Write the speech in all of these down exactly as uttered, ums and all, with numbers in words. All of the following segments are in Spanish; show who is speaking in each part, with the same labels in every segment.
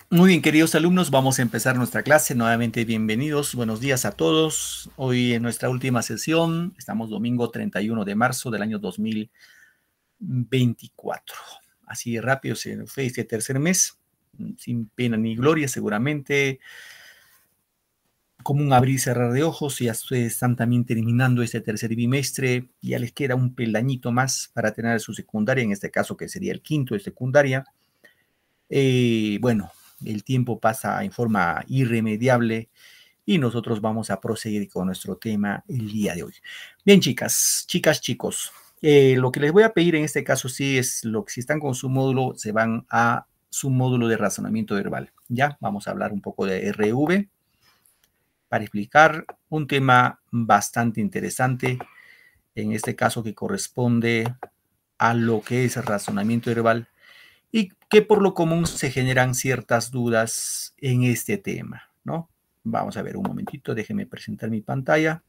Speaker 1: Muy bien, queridos alumnos, vamos a empezar nuestra clase. Nuevamente, bienvenidos. Buenos días a todos. Hoy en nuestra última sesión, estamos domingo treinta y uno de marzo del año dos mil veinticuatro. Así de rápido se fue este tercer mes, sin pena ni gloria, seguramente, como un abrir y cerrar de ojos. Ya ustedes están también terminando este tercer bimestre. Ya les queda un peldañito más para tener su secundaria, en este caso que sería el quinto de secundaria. Eh, bueno, el tiempo pasa en forma irremediable y nosotros vamos a proseguir con nuestro tema el día de hoy. Bien, chicas, chicas, chicos, eh, lo que les voy a pedir en este caso sí es lo que si están con su módulo, se van a su módulo de razonamiento verbal. Ya, vamos a hablar un poco de R V para explicar un tema bastante interesante, en este caso que corresponde a lo que es razonamiento verbal y que por lo común se generan ciertas dudas en este tema, ¿no? Vamos a ver un momentito, déjenme presentar mi pantalla.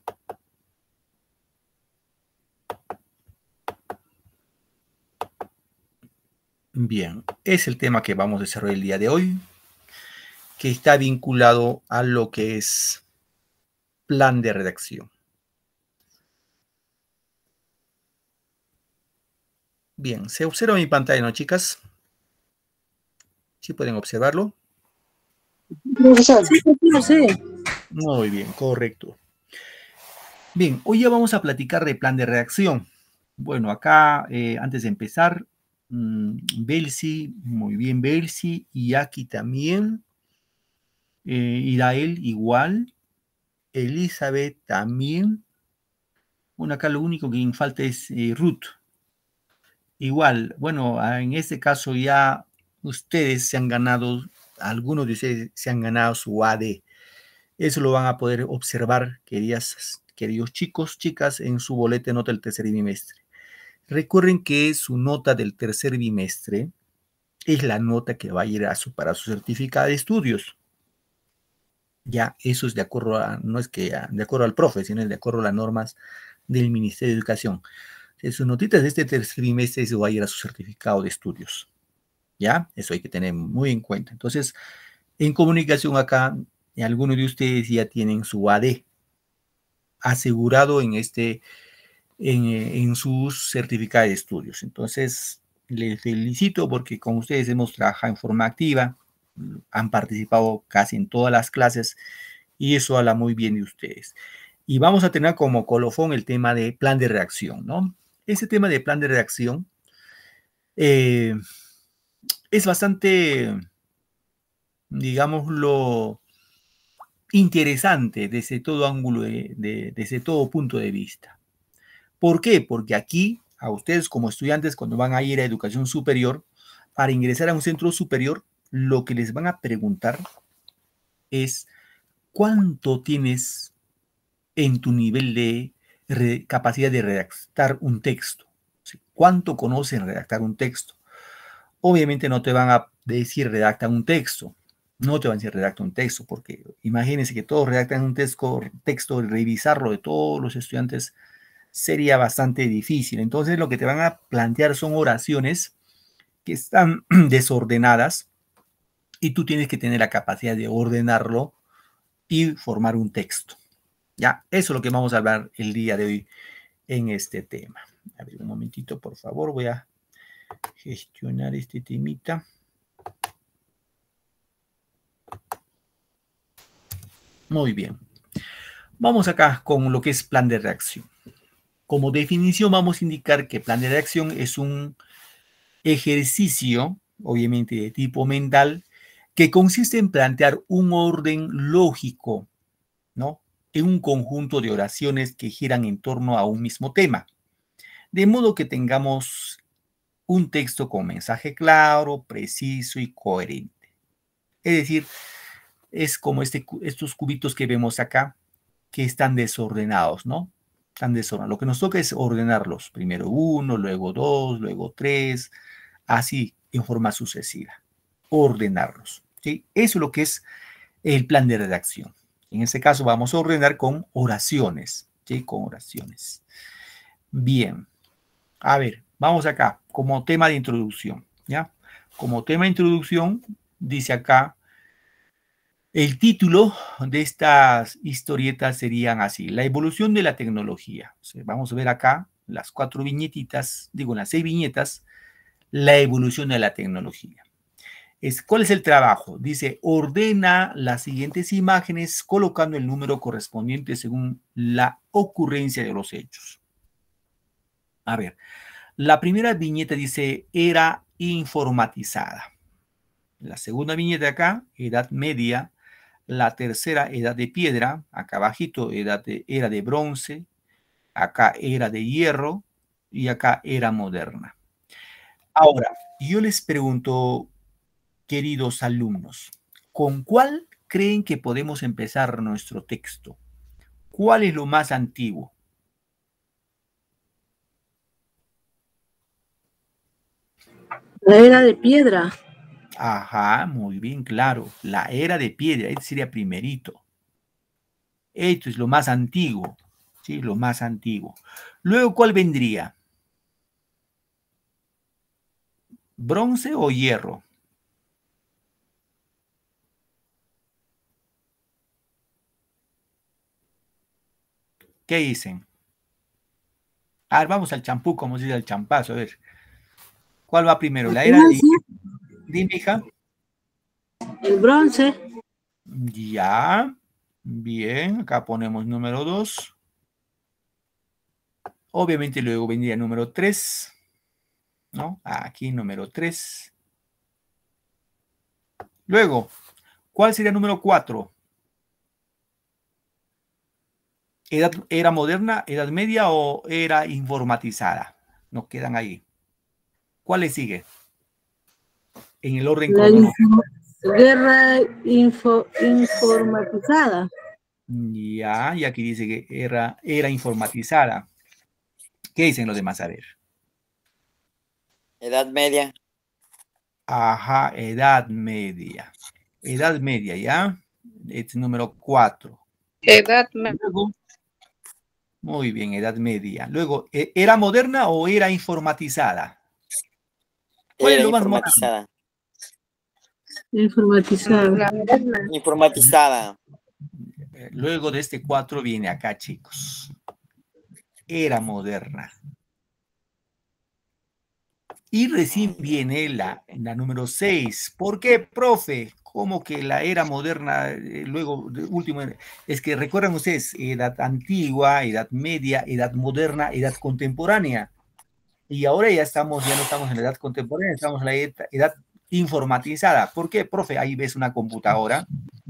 Speaker 1: Bien, es el tema que vamos a desarrollar el día de hoy, que está vinculado a lo que es plan de redacción. Bien, se observa mi pantalla, ¿no, chicas? ¿Sí pueden observarlo?
Speaker 2: Profesor. Sí, sí, sí.
Speaker 1: Muy bien, correcto. Bien, hoy ya vamos a platicar de plan de redacción. Bueno, acá, eh, antes de empezar, mmm, Belsi, muy bien Belsi, y aquí también, eh, Irael igual, Elizabeth también. Bueno, acá lo único que falta es eh, Ruth. Igual, bueno, en este caso ya ustedes se han ganado, algunos de ustedes se han ganado su A D. Eso lo van a poder observar, queridas, queridos chicos, chicas, en su boleta de nota del tercer bimestre. Recuerden que su nota del tercer bimestre es la nota que va a ir a su, para su certificado de estudios. Ya, eso es de acuerdo a, no es que a, de acuerdo al profe, sino es de acuerdo a las normas del Ministerio de Educación. Sus notitas de este tercer bimestre se va a ir a su certificado de estudios. ¿Ya? Eso hay que tener muy en cuenta. Entonces, en comunicación acá, algunos de ustedes ya tienen su A D asegurado en este, en, en sus certificados de estudios. Entonces, les felicito porque con ustedes hemos trabajado en forma activa, han participado casi en todas las clases y eso habla muy bien de ustedes. Y vamos a tener como colofón el tema de plan de reacción, ¿no? Ese tema de plan de reacción eh, es bastante, digámoslo, interesante desde todo ángulo, de, de, desde todo punto de vista. ¿Por qué? Porque aquí, a ustedes como estudiantes, cuando van a ir a educación superior, para ingresar a un centro superior, lo que les van a preguntar es cuánto tienes en tu nivel de re, capacidad de redactar un texto. ¿Sí? ¿Cuánto conocen redactar un texto? Obviamente no te van a decir redacta un texto, no te van a decir redacta un texto, porque imagínense que todos redactan un texto, texto, revisarlo de todos los estudiantes sería bastante difícil. Entonces lo que te van a plantear son oraciones que están desordenadas y tú tienes que tener la capacidad de ordenarlo y formar un texto. Ya, eso es lo que vamos a hablar el día de hoy en este tema. A ver, un momentito, por favor, voy a gestionar este temita. Muy bien. Vamos acá con lo que es plan de reacción. Como definición vamos a indicar que plan de reacción es un ejercicio, obviamente de tipo mental, que consiste en plantear un orden lógico, ¿no? En un conjunto de oraciones que giran en torno a un mismo tema. De modo que tengamos un texto con mensaje claro, preciso y coherente. Es decir, es como este, estos cubitos que vemos acá, que están desordenados, ¿no? Están desordenados. Lo que nos toca es ordenarlos. Primero uno, luego dos, luego tres, así en forma sucesiva. Ordenarlos. ¿Sí? Eso es lo que es el plan de redacción. En este caso vamos a ordenar con oraciones. ¿Sí? Con oraciones. Bien. A ver, vamos acá, como tema de introducción, ¿ya? Como tema de introducción, dice acá, El título de estas historietas serían así: La evolución de la tecnología. O sea, vamos a ver acá las cuatro viñetitas, digo, las seis viñetas, la evolución de la tecnología. Es, ¿cuál es el trabajo? Dice, ordena las siguientes imágenes colocando el número correspondiente según la ocurrencia de los hechos. A ver, la primera viñeta dice, era informatizada. La segunda viñeta acá, edad media. La tercera, edad de piedra. Acá abajito, edad de, era de bronce. Acá era de hierro. Y acá era moderna. Ahora, yo les pregunto, queridos alumnos, ¿con cuál creen que podemos empezar nuestro texto? ¿Cuál es lo más antiguo?
Speaker 2: La era de piedra.
Speaker 1: Ajá, muy bien, claro. La era de piedra, este sería primerito. Esto es lo más antiguo, ¿sí? Lo más antiguo. Luego, ¿cuál vendría? ¿Bronce o hierro? ¿Qué dicen? A ver, vamos al champú, como se dice el champazo, a ver. ¿Cuál va primero? ¿La era de... Dime, hija.
Speaker 2: El bronce.
Speaker 1: Ya. Bien, acá ponemos número dos. Obviamente luego vendría el número tres, ¿no? Aquí número tres. Luego, ¿cuál sería el número cuatro? Edad, ¿Era moderna, edad media o era informatizada? Nos quedan ahí. ¿Cuál le sigue? En el orden
Speaker 2: La
Speaker 1: cronológico.
Speaker 2: guerra info, informatizada.
Speaker 1: Ya, y aquí dice que era, era informatizada. ¿Qué dicen los demás? A ver.
Speaker 3: Edad media.
Speaker 1: Ajá, edad media. Edad media, ¿ya? Este número cuatro.
Speaker 4: Edad media.
Speaker 1: Luego, muy bien, edad media. Luego, ¿era moderna o era informatizada? ¿Cuál
Speaker 3: Era
Speaker 1: es lo más
Speaker 3: informatizada.
Speaker 2: Informatizada.
Speaker 3: Informatizada.
Speaker 1: moderno? Luego de este cuatro viene acá, chicos. Era moderna. Y recién viene la, la número seis. ¿Por qué, profe? ¿Cómo que la era moderna, eh, luego, de último? Es que recuerdan ustedes, edad antigua, edad media, edad moderna, edad contemporánea. Y ahora ya estamos, ya no estamos en la edad contemporánea, estamos en la edad, edad informatizada. ¿Por qué, profe? Ahí ves una computadora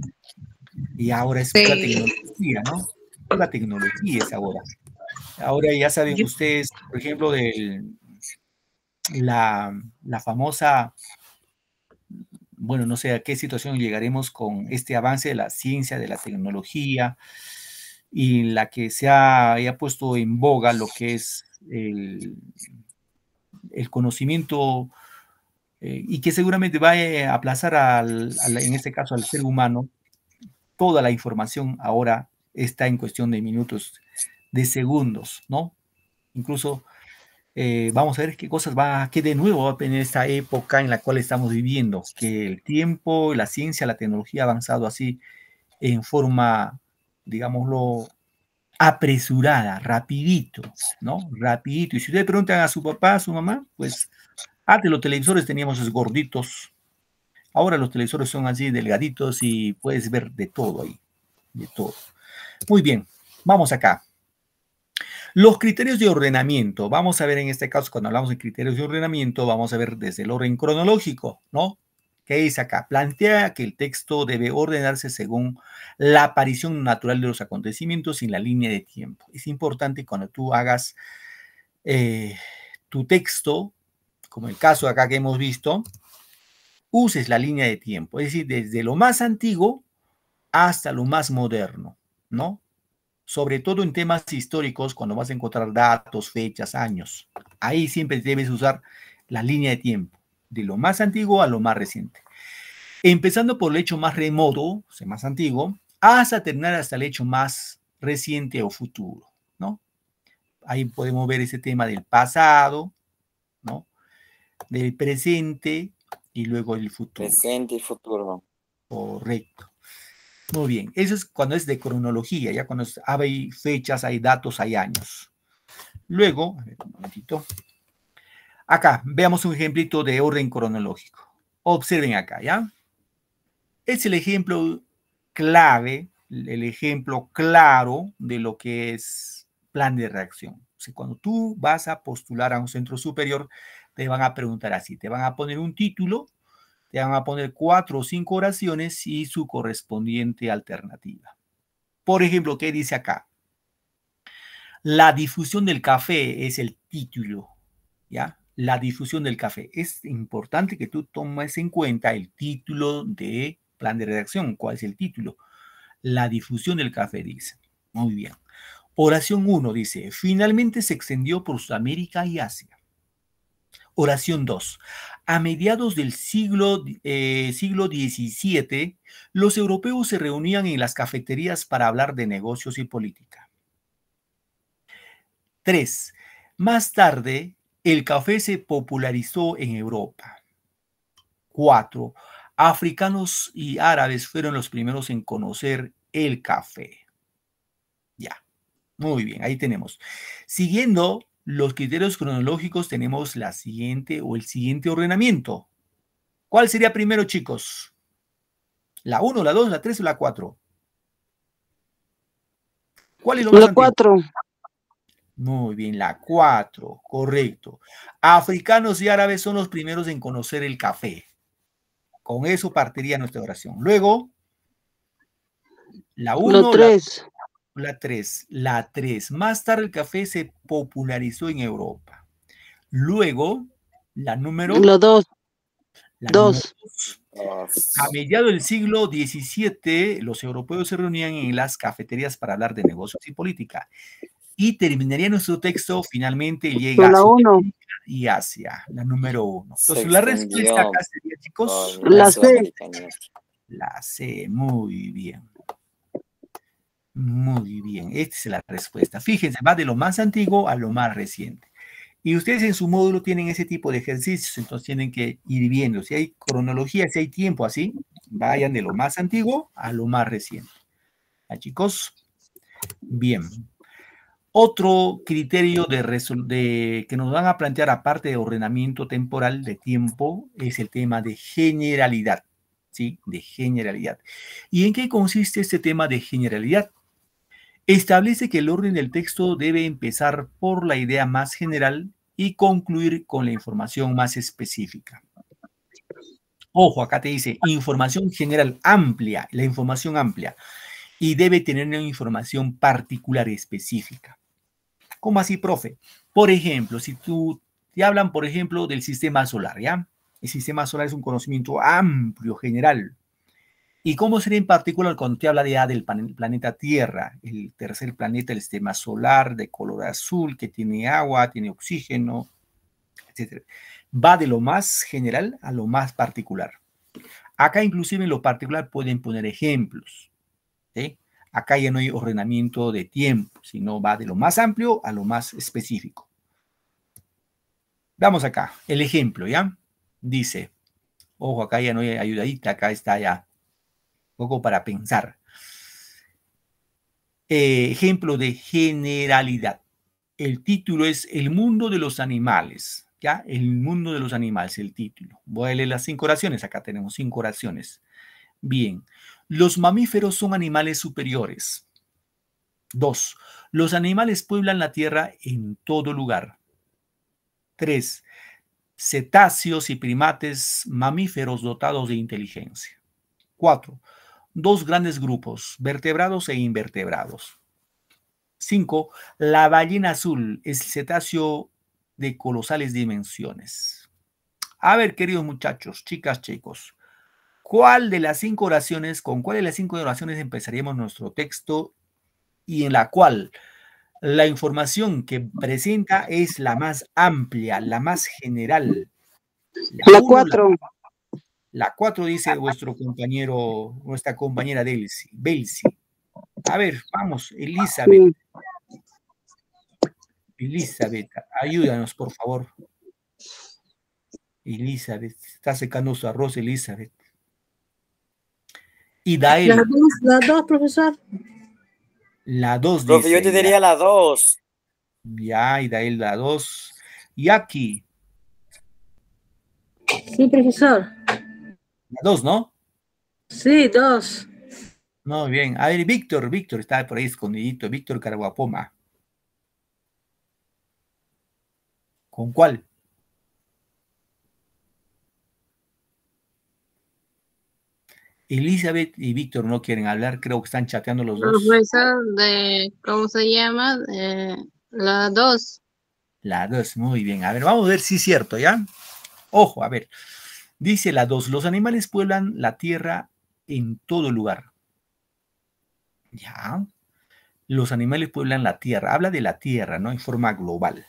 Speaker 1: y ahora es pura
Speaker 4: Sí.
Speaker 1: tecnología, ¿no? Pura tecnología es ahora. Ahora ya saben
Speaker 4: Yo-
Speaker 1: ustedes, por ejemplo, de la, la famosa, bueno, no sé a qué situación llegaremos con este avance de la ciencia, de la tecnología, y la que se ha, ha puesto en boga lo que es el, el conocimiento, eh, y que seguramente va a aplazar al, al, en este caso al ser humano. Toda la información ahora está en cuestión de minutos, de segundos, ¿no? Incluso eh, vamos a ver qué cosas va, qué de nuevo va a tener esta época en la cual estamos viviendo, que el tiempo, la ciencia, la tecnología ha avanzado así en forma, digámoslo, apresurada, rapidito, ¿no? Rapidito. Y si ustedes preguntan a su papá, a su mamá, pues antes los televisores teníamos esos gorditos, ahora los televisores son así delgaditos y puedes ver de todo ahí, de todo. Muy bien, vamos acá. Los criterios de ordenamiento. Vamos a ver en este caso, cuando hablamos de criterios de ordenamiento, vamos a ver desde el orden cronológico, ¿no? ¿Qué dice acá? Plantea que el texto debe ordenarse según la aparición natural de los acontecimientos en la línea de tiempo. Es importante cuando tú hagas eh, tu texto, como el caso acá que hemos visto, uses la línea de tiempo, es decir, desde lo más antiguo hasta lo más moderno, ¿no? Sobre todo en temas históricos, cuando vas a encontrar datos, fechas, años. Ahí siempre debes usar la línea de tiempo, de lo más antiguo a lo más reciente. Empezando por el hecho más remoto, o sea, más antiguo, hasta terminar hasta el hecho más reciente o futuro, ¿no? Ahí podemos ver ese tema del pasado, ¿no? Del presente y luego el futuro.
Speaker 3: Presente y futuro.
Speaker 1: Correcto. Muy bien, eso es cuando es de cronología, ya cuando es, hay fechas, hay datos, hay años. Luego, a ver, un momentito. Acá, veamos un ejemplito de orden cronológico. Observen acá, ¿ya? Es el ejemplo clave, el ejemplo claro de lo que es plan de reacción. O sea, cuando tú vas a postular a un centro superior, te van a preguntar así, te van a poner un título, te van a poner cuatro o cinco oraciones y su correspondiente alternativa. Por ejemplo, ¿qué dice acá? La difusión del café es el título, ¿ya? La difusión del café. Es importante que tú tomes en cuenta el título de plan de redacción. ¿Cuál es el título? La difusión del café, dice. Muy bien. Oración uno dice, finalmente se extendió por Sudamérica y Asia. Oración dos. A mediados del siglo, eh, siglo diecisiete, los europeos se reunían en las cafeterías para hablar de negocios y política. tres. Más tarde, el café se popularizó en Europa. cuatro. Africanos y árabes fueron los primeros en conocer el café. Ya, muy bien, ahí tenemos. Siguiendo los criterios cronológicos, tenemos la siguiente o el siguiente ordenamiento. ¿Cuál sería primero, chicos? ¿La uno, la dos, la tres o la cuatro? ¿Cuál es lo más
Speaker 2: La
Speaker 1: antiguo?
Speaker 2: cuatro.
Speaker 1: Muy bien, la cuatro, correcto. Africanos y árabes son los primeros en conocer el café. Con eso partiría nuestra oración. Luego, la
Speaker 2: La
Speaker 1: uno, la,
Speaker 2: tres.
Speaker 1: la tres. La tres. Más tarde el café se popularizó en Europa. Luego, la número,
Speaker 2: La dos.
Speaker 1: la número
Speaker 2: Dos.
Speaker 1: dos. A
Speaker 3: Dos.
Speaker 1: mediados del siglo diecisiete, los europeos se reunían en las cafeterías para hablar de negocios y política. Y terminaría nuestro texto, finalmente llega a
Speaker 2: La uno.
Speaker 1: Sudamérica y Asia, la número uno.
Speaker 3: Se
Speaker 1: Entonces, la respuesta
Speaker 3: extendió
Speaker 1: acá sería, chicos,
Speaker 3: por
Speaker 2: La
Speaker 3: la
Speaker 2: C.
Speaker 3: Sudamericana.
Speaker 1: la C. Muy bien. Muy bien. Esta es la respuesta. Fíjense, va de lo más antiguo a lo más reciente. Y ustedes en su módulo tienen ese tipo de ejercicios, entonces tienen que ir viendo. Si hay cronología, si hay tiempo así, vayan de lo más antiguo a lo más reciente. ¿Ah, chicos? Bien. Otro criterio de, de que nos van a plantear, aparte de ordenamiento temporal de tiempo, es el tema de generalidad. ¿Sí? De generalidad. ¿Y en qué consiste este tema de generalidad? Establece que el orden del texto debe empezar por la idea más general y concluir con la información más específica. Ojo, acá te dice información general amplia, la información amplia, y debe tener una información particular y específica. ¿Cómo así, profe? Por ejemplo, si tú te hablan, por ejemplo, del sistema solar, ¿ya? El sistema solar es un conocimiento amplio, general. ¿Y cómo sería en particular cuando te habla ya del planeta Tierra, el tercer planeta del sistema solar de color azul, que tiene agua, tiene oxígeno, etcétera? Va de lo más general a lo más particular. Acá inclusive en lo particular pueden poner ejemplos. ¿Sí? Acá ya no hay ordenamiento de tiempo, sino va de lo más amplio a lo más específico. Vamos acá, el ejemplo, ¿ya? Dice, ojo, acá ya no hay ayudadita, acá está ya un poco para pensar. Eh, ejemplo de generalidad. El título es El mundo de los animales, ¿ya? El mundo de los animales, el título. Voy a leer las cinco oraciones, acá tenemos cinco oraciones. Bien, los mamíferos son animales superiores. Dos, los animales pueblan la tierra en todo lugar. Tres, cetáceos y primates mamíferos dotados de inteligencia. Cuatro, dos grandes grupos, vertebrados e invertebrados. Cinco, la ballena azul es el cetáceo de colosales dimensiones. A ver, queridos muchachos, chicas, chicos, ¿cuál de las cinco oraciones, con cuál de las cinco oraciones empezaríamos nuestro texto y en la cual la información que presenta es la más amplia, la más general? La
Speaker 2: La
Speaker 1: uno, la,
Speaker 2: cuatro.
Speaker 1: la cuatro dice vuestro compañero, nuestra compañera Delcy, Belsi. A ver, vamos, Elizabeth.
Speaker 2: Sí.
Speaker 1: Elizabeth, ayúdanos, por favor. Elizabeth, está secando su arroz, Elizabeth. Idael.
Speaker 2: Las dos, las dos, profesor.
Speaker 1: La dos
Speaker 3: Profe,
Speaker 1: dice.
Speaker 3: yo te diría la dos.
Speaker 1: Ya, Idael, la dos. Yaki.
Speaker 2: Sí, profesor.
Speaker 1: La dos, ¿no?
Speaker 2: Sí, dos.
Speaker 1: Muy bien. A ver, Víctor, Víctor está por ahí escondidito. Víctor Caraguapoma. ¿Con cuál? Elizabeth y Víctor no quieren hablar, creo que están chateando los dos.
Speaker 4: Profesor de, ¿cómo se llama? Eh, la dos.
Speaker 1: La dos, muy bien. A ver, vamos a ver si es cierto, ¿ya? Ojo, a ver. Dice la dos, los animales pueblan la tierra en todo lugar. Ya. Los animales pueblan la tierra. Habla de la tierra, ¿no? En forma global.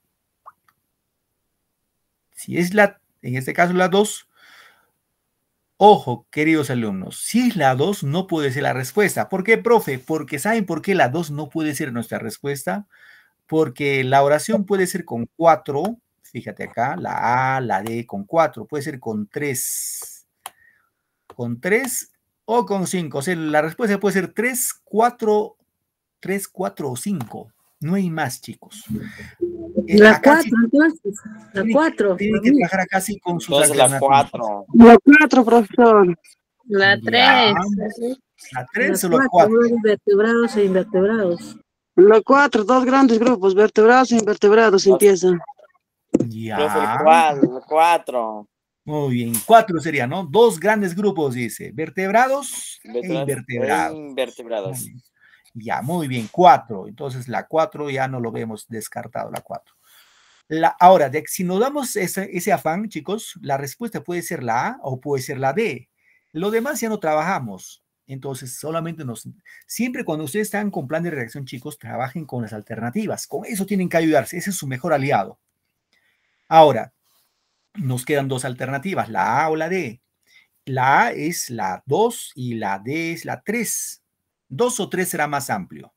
Speaker 1: Si es la, en este caso la dos, ojo, queridos alumnos, si es la dos, no puede ser la respuesta. ¿Por qué, profe? Porque ¿saben por qué la dos no puede ser nuestra respuesta? Porque la oración puede ser con cuatro, fíjate acá, la A, la D con cuatro, puede ser con tres, con tres o con cinco. O sea, la respuesta puede ser tres, cuatro, tres, cuatro o cinco. No hay más, chicos. Eh,
Speaker 2: La
Speaker 1: acá sí
Speaker 2: cuatro, entonces. La
Speaker 1: tiene,
Speaker 2: cuatro.
Speaker 1: tiene que trabajar acá sí con sus
Speaker 3: Entonces la
Speaker 1: alternativas.
Speaker 3: cuatro.
Speaker 5: La cuatro, profesor.
Speaker 4: La
Speaker 1: Ya.
Speaker 4: tres.
Speaker 1: La
Speaker 2: La
Speaker 1: tres o la
Speaker 2: cuatro,
Speaker 1: cuatro.
Speaker 2: ¿no? Vertebrados e invertebrados.
Speaker 5: La cuatro, dos grandes grupos, vertebrados e invertebrados,
Speaker 3: Dos.
Speaker 5: empieza.
Speaker 3: Profe,
Speaker 1: Ya.
Speaker 3: ¿cuál? La cuatro.
Speaker 1: Muy bien. Cuatro sería, ¿no? Dos grandes grupos, dice. Vertebrados e
Speaker 3: Vertebrados e
Speaker 1: invertebrados. Muy
Speaker 3: invertebrados.
Speaker 1: bien. Ya, muy bien. Cuatro. Entonces la cuatro ya no lo vemos descartado, la cuatro. La, ahora, de, si nos damos ese, ese afán, chicos, la respuesta puede ser la A o puede ser la D. Lo demás ya no trabajamos. Entonces, solamente nos... Siempre cuando ustedes están con plan de reacción, chicos, trabajen con las alternativas. Con eso tienen que ayudarse. Ese es su mejor aliado. Ahora, nos quedan dos alternativas, la A o la D. La A es la dos y la D es la tres. Dos o tres será más amplio.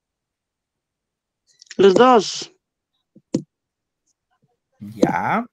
Speaker 5: Los dos.
Speaker 1: Ya.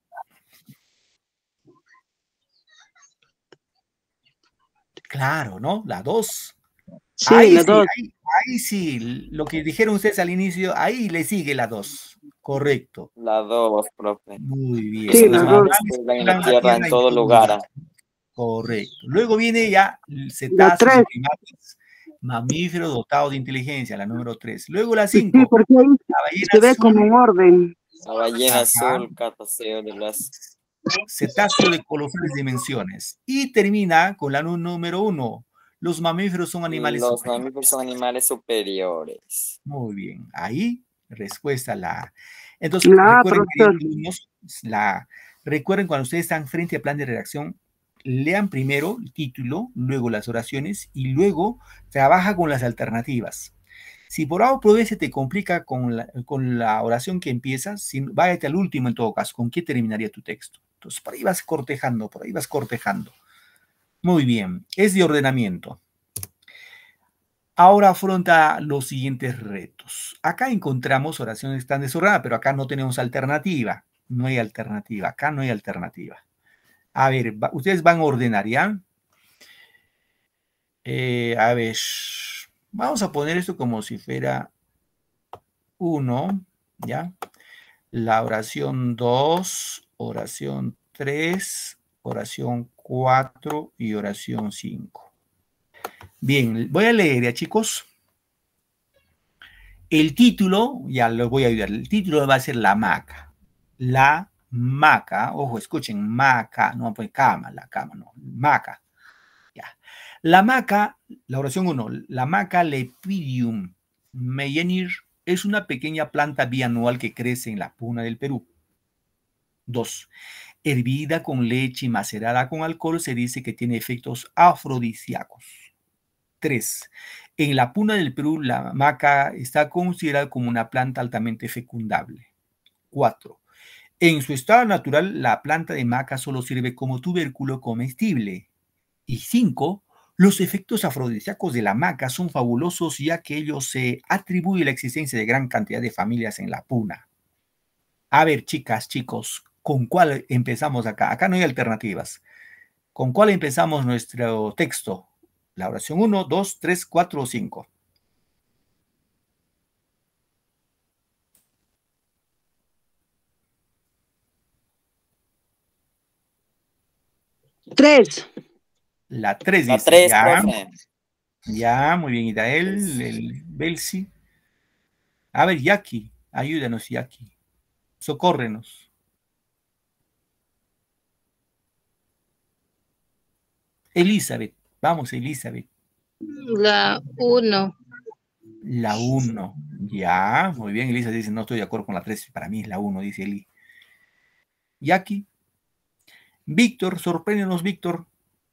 Speaker 1: Claro, ¿no? La dos.
Speaker 5: Sí,
Speaker 1: Ahí
Speaker 5: la
Speaker 1: sí,
Speaker 5: dos.
Speaker 1: ahí, ahí sí, lo que dijeron ustedes al inicio, ahí le sigue la dos. Correcto.
Speaker 3: La dos, profe.
Speaker 1: Muy bien.
Speaker 5: Sí,
Speaker 3: Los
Speaker 1: Los
Speaker 5: la dos.
Speaker 3: animales
Speaker 1: animales
Speaker 3: pueblan en la
Speaker 1: pueblan la
Speaker 3: tierra en
Speaker 1: tierra en
Speaker 3: todo
Speaker 1: todo
Speaker 3: lugar.
Speaker 1: lugar. Correcto. Luego viene ya
Speaker 5: La
Speaker 1: cetáceos y
Speaker 5: tres.
Speaker 1: primates, mamíferos dotados de inteligencia, la número tres. Luego la
Speaker 5: Sí,
Speaker 1: cinco,
Speaker 5: porque ahí
Speaker 1: la ballena
Speaker 5: se ve como
Speaker 1: azul,
Speaker 5: un orden.
Speaker 3: La ballena
Speaker 1: ajá,
Speaker 3: azul, cataceo de las...
Speaker 1: cetáceo de colosales dimensiones. Y termina con la nu- número uno. Los mamíferos son animales
Speaker 3: Los
Speaker 1: superiores.
Speaker 3: mamíferos son animales superiores.
Speaker 1: Muy bien. Ahí, respuesta la A. Entonces,
Speaker 5: La A,
Speaker 1: recuerden, queridos
Speaker 5: profesor.
Speaker 1: alumnos, la, recuerden cuando ustedes están frente al plan de redacción, lean primero el título, luego las oraciones y luego trabaja con las alternativas. Si por A o por B se te complica con la, con la oración que empiezas, si, váyate al último en todo caso, ¿con qué terminaría tu texto? Entonces, por ahí vas cortejando, por ahí vas cortejando. Muy bien, es de ordenamiento. Ahora afronta los siguientes retos. Acá encontramos oraciones que están desordenadas, pero acá no tenemos alternativa. No hay alternativa, acá no hay alternativa. A ver, va, ustedes van a ordenar, ¿ya? Eh, a ver, vamos a poner esto como si fuera uno, ¿ya? La oración dos, oración tres, oración cuatro y oración cinco. Bien, voy a leer ya, chicos. El título, ya los voy a ayudar, el título va a ser la maca. La maca, ojo, escuchen, maca, no pues cama, la cama, no, maca. Ya. La maca, la oración uno, la maca Lepidium meyenir es una pequeña planta bianual que crece en la puna del Perú. Dos, hervida con leche y macerada con alcohol se dice que tiene efectos afrodisíacos. Tres, en la puna del Perú la maca está considerada como una planta altamente fecundable. Cuatro, en su estado natural la planta de maca solo sirve como tubérculo comestible. Y cinco, los efectos afrodisíacos de la maca son fabulosos ya que ellos se atribuye la existencia de gran cantidad de familias en la puna. A ver, chicas, chicos, ¿con cuál empezamos acá? Acá no hay alternativas. ¿Con cuál empezamos nuestro texto? La oración uno, dos, tres, cuatro o cinco.
Speaker 5: Tres.
Speaker 1: La tres
Speaker 3: La
Speaker 1: dice.
Speaker 3: tres,
Speaker 1: Ya,
Speaker 3: profe.
Speaker 1: ya, muy bien, Idael, el Belsi. A ver, Yaki, ayúdanos, Yaki. Socórrenos. Elizabeth, vamos, Elizabeth.
Speaker 4: La uno.
Speaker 1: La uno. Ya, muy bien, Elizabeth dice, no estoy de acuerdo con la tres, para mí es la uno, dice Eli. Yaki. Víctor, sorpréndenos, Víctor.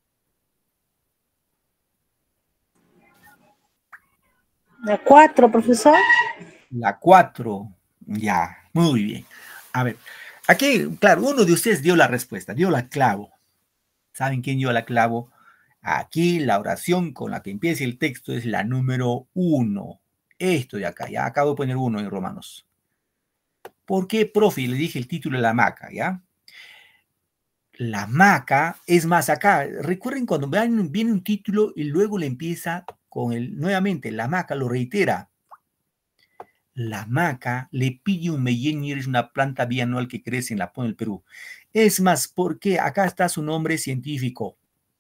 Speaker 2: La cuatro, profesor.
Speaker 1: La cuatro. Ya, muy bien. A ver, aquí, claro, uno de ustedes dio la respuesta, dio la clavo. ¿Saben quién dio la clavo? Aquí la oración con la que empieza el texto es la número uno. Esto de acá, ya acabo de poner uno en Romanos. ¿Por qué, profe? Le dije el título de la hamaca, ¿ya? La hamaca, es más, acá, recuerden cuando vean, viene un título y luego le empieza con el, nuevamente, la hamaca lo reitera. La hamaca, Lepiddium meyennir, es una planta bianual que crece en la Puna del Perú. Es más, porque acá está su nombre científico.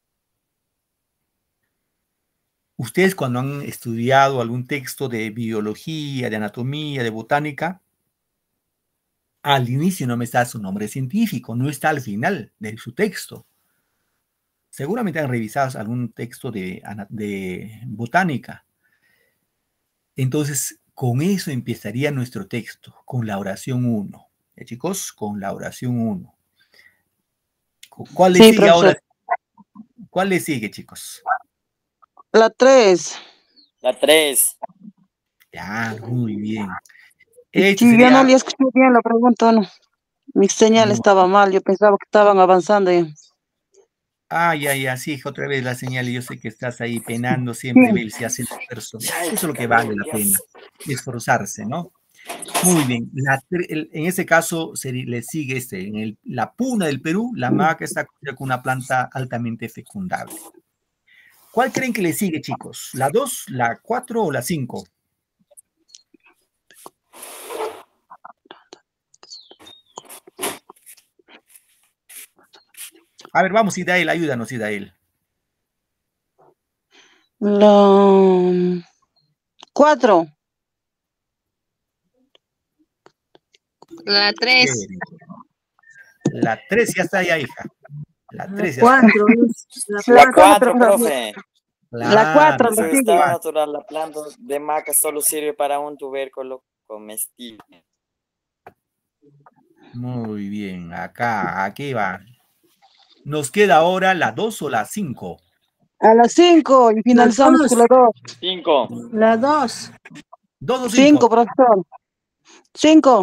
Speaker 1: Ustedes cuando han estudiado algún texto de biología, de anatomía, de botánica, al inicio no me está su nombre científico, no está al final de su texto. Seguramente han revisado algún texto de, de botánica. Entonces, con eso empezaría nuestro texto, con la oración uno. ¿Eh, chicos? Con la oración uno. ¿Cuál le
Speaker 5: Sí,
Speaker 1: sigue
Speaker 5: profesor.
Speaker 1: ahora? ¿Cuál le sigue, chicos?
Speaker 5: La tres.
Speaker 3: La tres.
Speaker 1: Ya, muy bien.
Speaker 5: Sí,
Speaker 1: Esto
Speaker 5: yo no
Speaker 1: sería...
Speaker 5: le escuché bien la pregunta, no. Mi señal
Speaker 1: No.
Speaker 5: estaba mal, yo pensaba que estaban avanzando ya.
Speaker 1: Ah, ya, ya, sí, otra vez la señal, y yo sé que estás ahí penando
Speaker 5: Sí.
Speaker 1: siempre, Bel, si hace el esfuerzo. Eso es lo que vale la pena, esforzarse, ¿no? Muy bien, la, el, en ese caso se, le sigue este, en el, la puna del Perú, la hamaca está con una planta altamente fecundable. ¿Cuál creen que le sigue, chicos? ¿La dos, la cuatro o la cinco? A ver, vamos, Idael, ayúdanos, Idael.
Speaker 5: La cuatro.
Speaker 4: La tres.
Speaker 1: La tres ya está ya, hija. La
Speaker 2: La
Speaker 1: tres ya
Speaker 2: cuatro. La
Speaker 3: La
Speaker 2: cuatro.
Speaker 3: cuatro, profe.
Speaker 5: La cuatro,
Speaker 3: En su
Speaker 5: la sigue.
Speaker 3: estado natural, la planta de maca solo sirve para un tubérculo comestible.
Speaker 1: Muy bien, acá, aquí va. Nos queda ahora la dos o la cinco.
Speaker 5: A las cinco y finalizamos con la dos.
Speaker 3: Cinco.
Speaker 2: La dos.
Speaker 1: ¿Dos o cinco?
Speaker 5: Cinco, profesor. Cinco.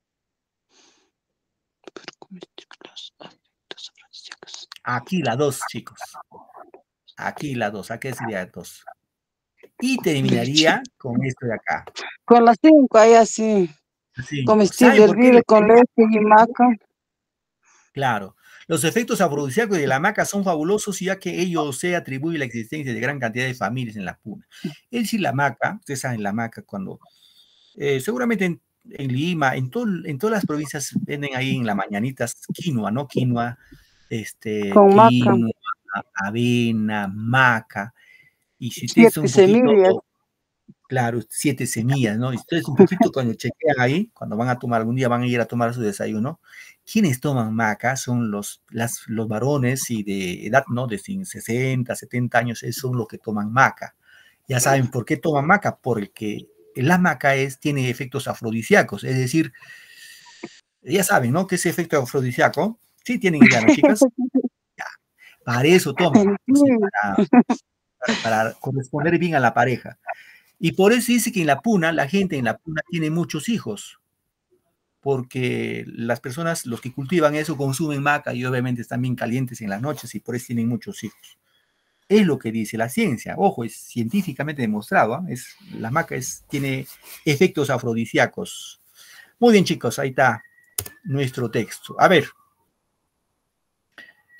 Speaker 1: Aquí la dos, chicos. Aquí la dos, aquí sería dos. Y terminaría con esto de acá.
Speaker 5: Con las cinco, ahí así.
Speaker 1: Cinco.
Speaker 5: Comestible,
Speaker 1: ¿Saben por qué?
Speaker 5: hervido con leche y maca.
Speaker 1: Claro. Los efectos afrodisíacos de la hamaca son fabulosos, ya que ello se atribuye la existencia de gran cantidad de familias en la puna. Es decir, la hamaca, ustedes saben, la hamaca cuando, eh, seguramente en, en Lima, en, todo, en todas las provincias venden ahí en las mañanitas quinoa, ¿no? Quinoa, este,
Speaker 5: Con maca.
Speaker 1: quinoa, avena, maca. Y si ustedes son
Speaker 5: Siete
Speaker 1: un poquito,
Speaker 5: semillas.
Speaker 1: claro, siete semillas, ¿no? Y ustedes un poquito cuando chequean ahí, cuando van a tomar, algún día van a ir a tomar su desayuno, quienes toman maca son los, las, los varones y de edad, ¿no? De sesenta, setenta años, esos son los que toman maca. Ya saben por qué toman maca, porque la maca es, tiene efectos afrodisíacos, es decir, ya saben, ¿no? ¿Qué es efecto afrodisíaco? Sí tienen idea, ¿no, chicas? Ya, para eso toman, ¿no? Sí, para, para, para corresponder bien a la pareja. Y por eso dice que en la puna, la gente en la puna tiene muchos hijos, porque las personas, los que cultivan eso, consumen maca y obviamente están bien calientes en las noches y por eso tienen muchos hijos. Es lo que dice la ciencia. Ojo, es científicamente demostrado. ¿eh? Es, la maca es, tiene efectos afrodisíacos. Muy bien, chicos, ahí está nuestro texto. A ver,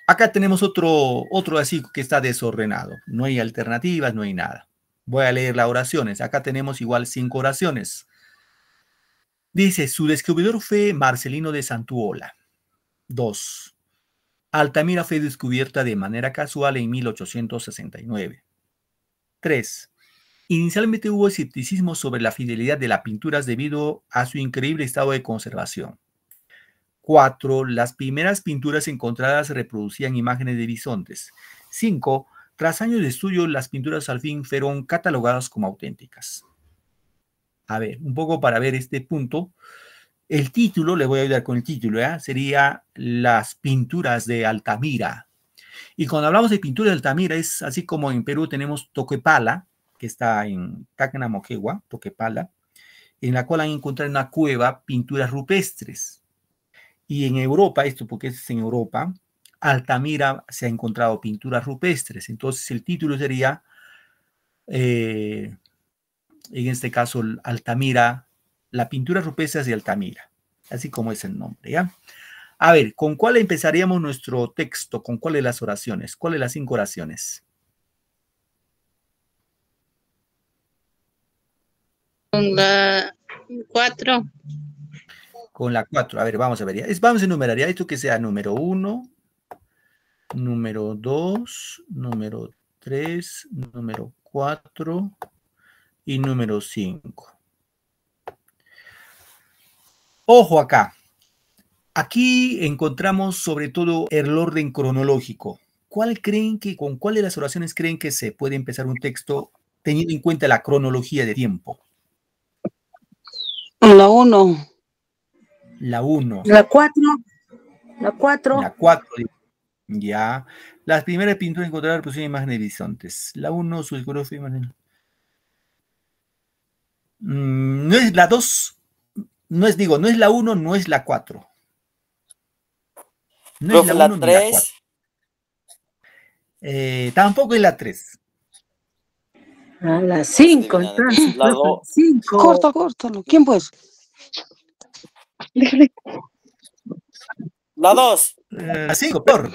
Speaker 1: Acá tenemos otro, otro así que está desordenado. No hay alternativas, no hay nada. Voy a leer las oraciones. Acá tenemos igual cinco oraciones. Dice, su descubridor fue Marcelino de Santuola. Dos. Altamira fue descubierta de manera casual en mil ochocientos sesenta y nueve. Tres. Inicialmente hubo escepticismo sobre la fidelidad de las pinturas debido a su increíble estado de conservación. Cuatro. Las primeras pinturas encontradas reproducían imágenes de bisontes. Cinco. Tras años de estudio, las pinturas al fin fueron catalogadas como auténticas. A ver, un poco para ver este punto. El título, le voy a ayudar con el título, ¿eh? Sería Las pinturas de Altamira. Y cuando hablamos de pintura de Altamira, es así como en Perú tenemos Toquepala, que está en Tacna, Moquegua, Toquepala, en la cual han encontrado en una cueva pinturas rupestres. Y en Europa, esto porque es en Europa, Altamira se ha encontrado pinturas rupestres. Entonces el título sería, eh, en este caso, Altamira, la pintura rupestre de Altamira, así como es el nombre, ¿ya? A ver, ¿con cuál empezaríamos nuestro texto? ¿Con cuáles las oraciones? ¿Cuáles las cinco oraciones?
Speaker 4: Con la cuatro.
Speaker 1: Con la cuatro. A ver, vamos a ver. Ya. Es, vamos a enumerar. Ya esto que sea número uno, número dos, número tres, número cuatro y número cinco. Ojo acá. Aquí encontramos sobre todo el orden cronológico. ¿Cuál creen que, con cuál de las oraciones creen que se puede empezar un texto teniendo en cuenta la cronología de tiempo?
Speaker 5: La uno.
Speaker 1: La uno.
Speaker 2: La cuatro. La cuatro.
Speaker 1: La cuatro. Ya. Las primeras pinturas encontradas pusieron imágenes de bisontes. La uno, su escudo fue imagen. Mm, no es la dos. No es, digo, no es la uno, no es la cuatro. No es la uno ni la cuatro. Eh, tampoco es la tres.
Speaker 2: A las cinco, entonces.
Speaker 3: La dos.
Speaker 2: Cinco.
Speaker 5: Corta, córtalo. ¿Quién pues?
Speaker 3: La dos.
Speaker 1: Eh, la cinco, peor.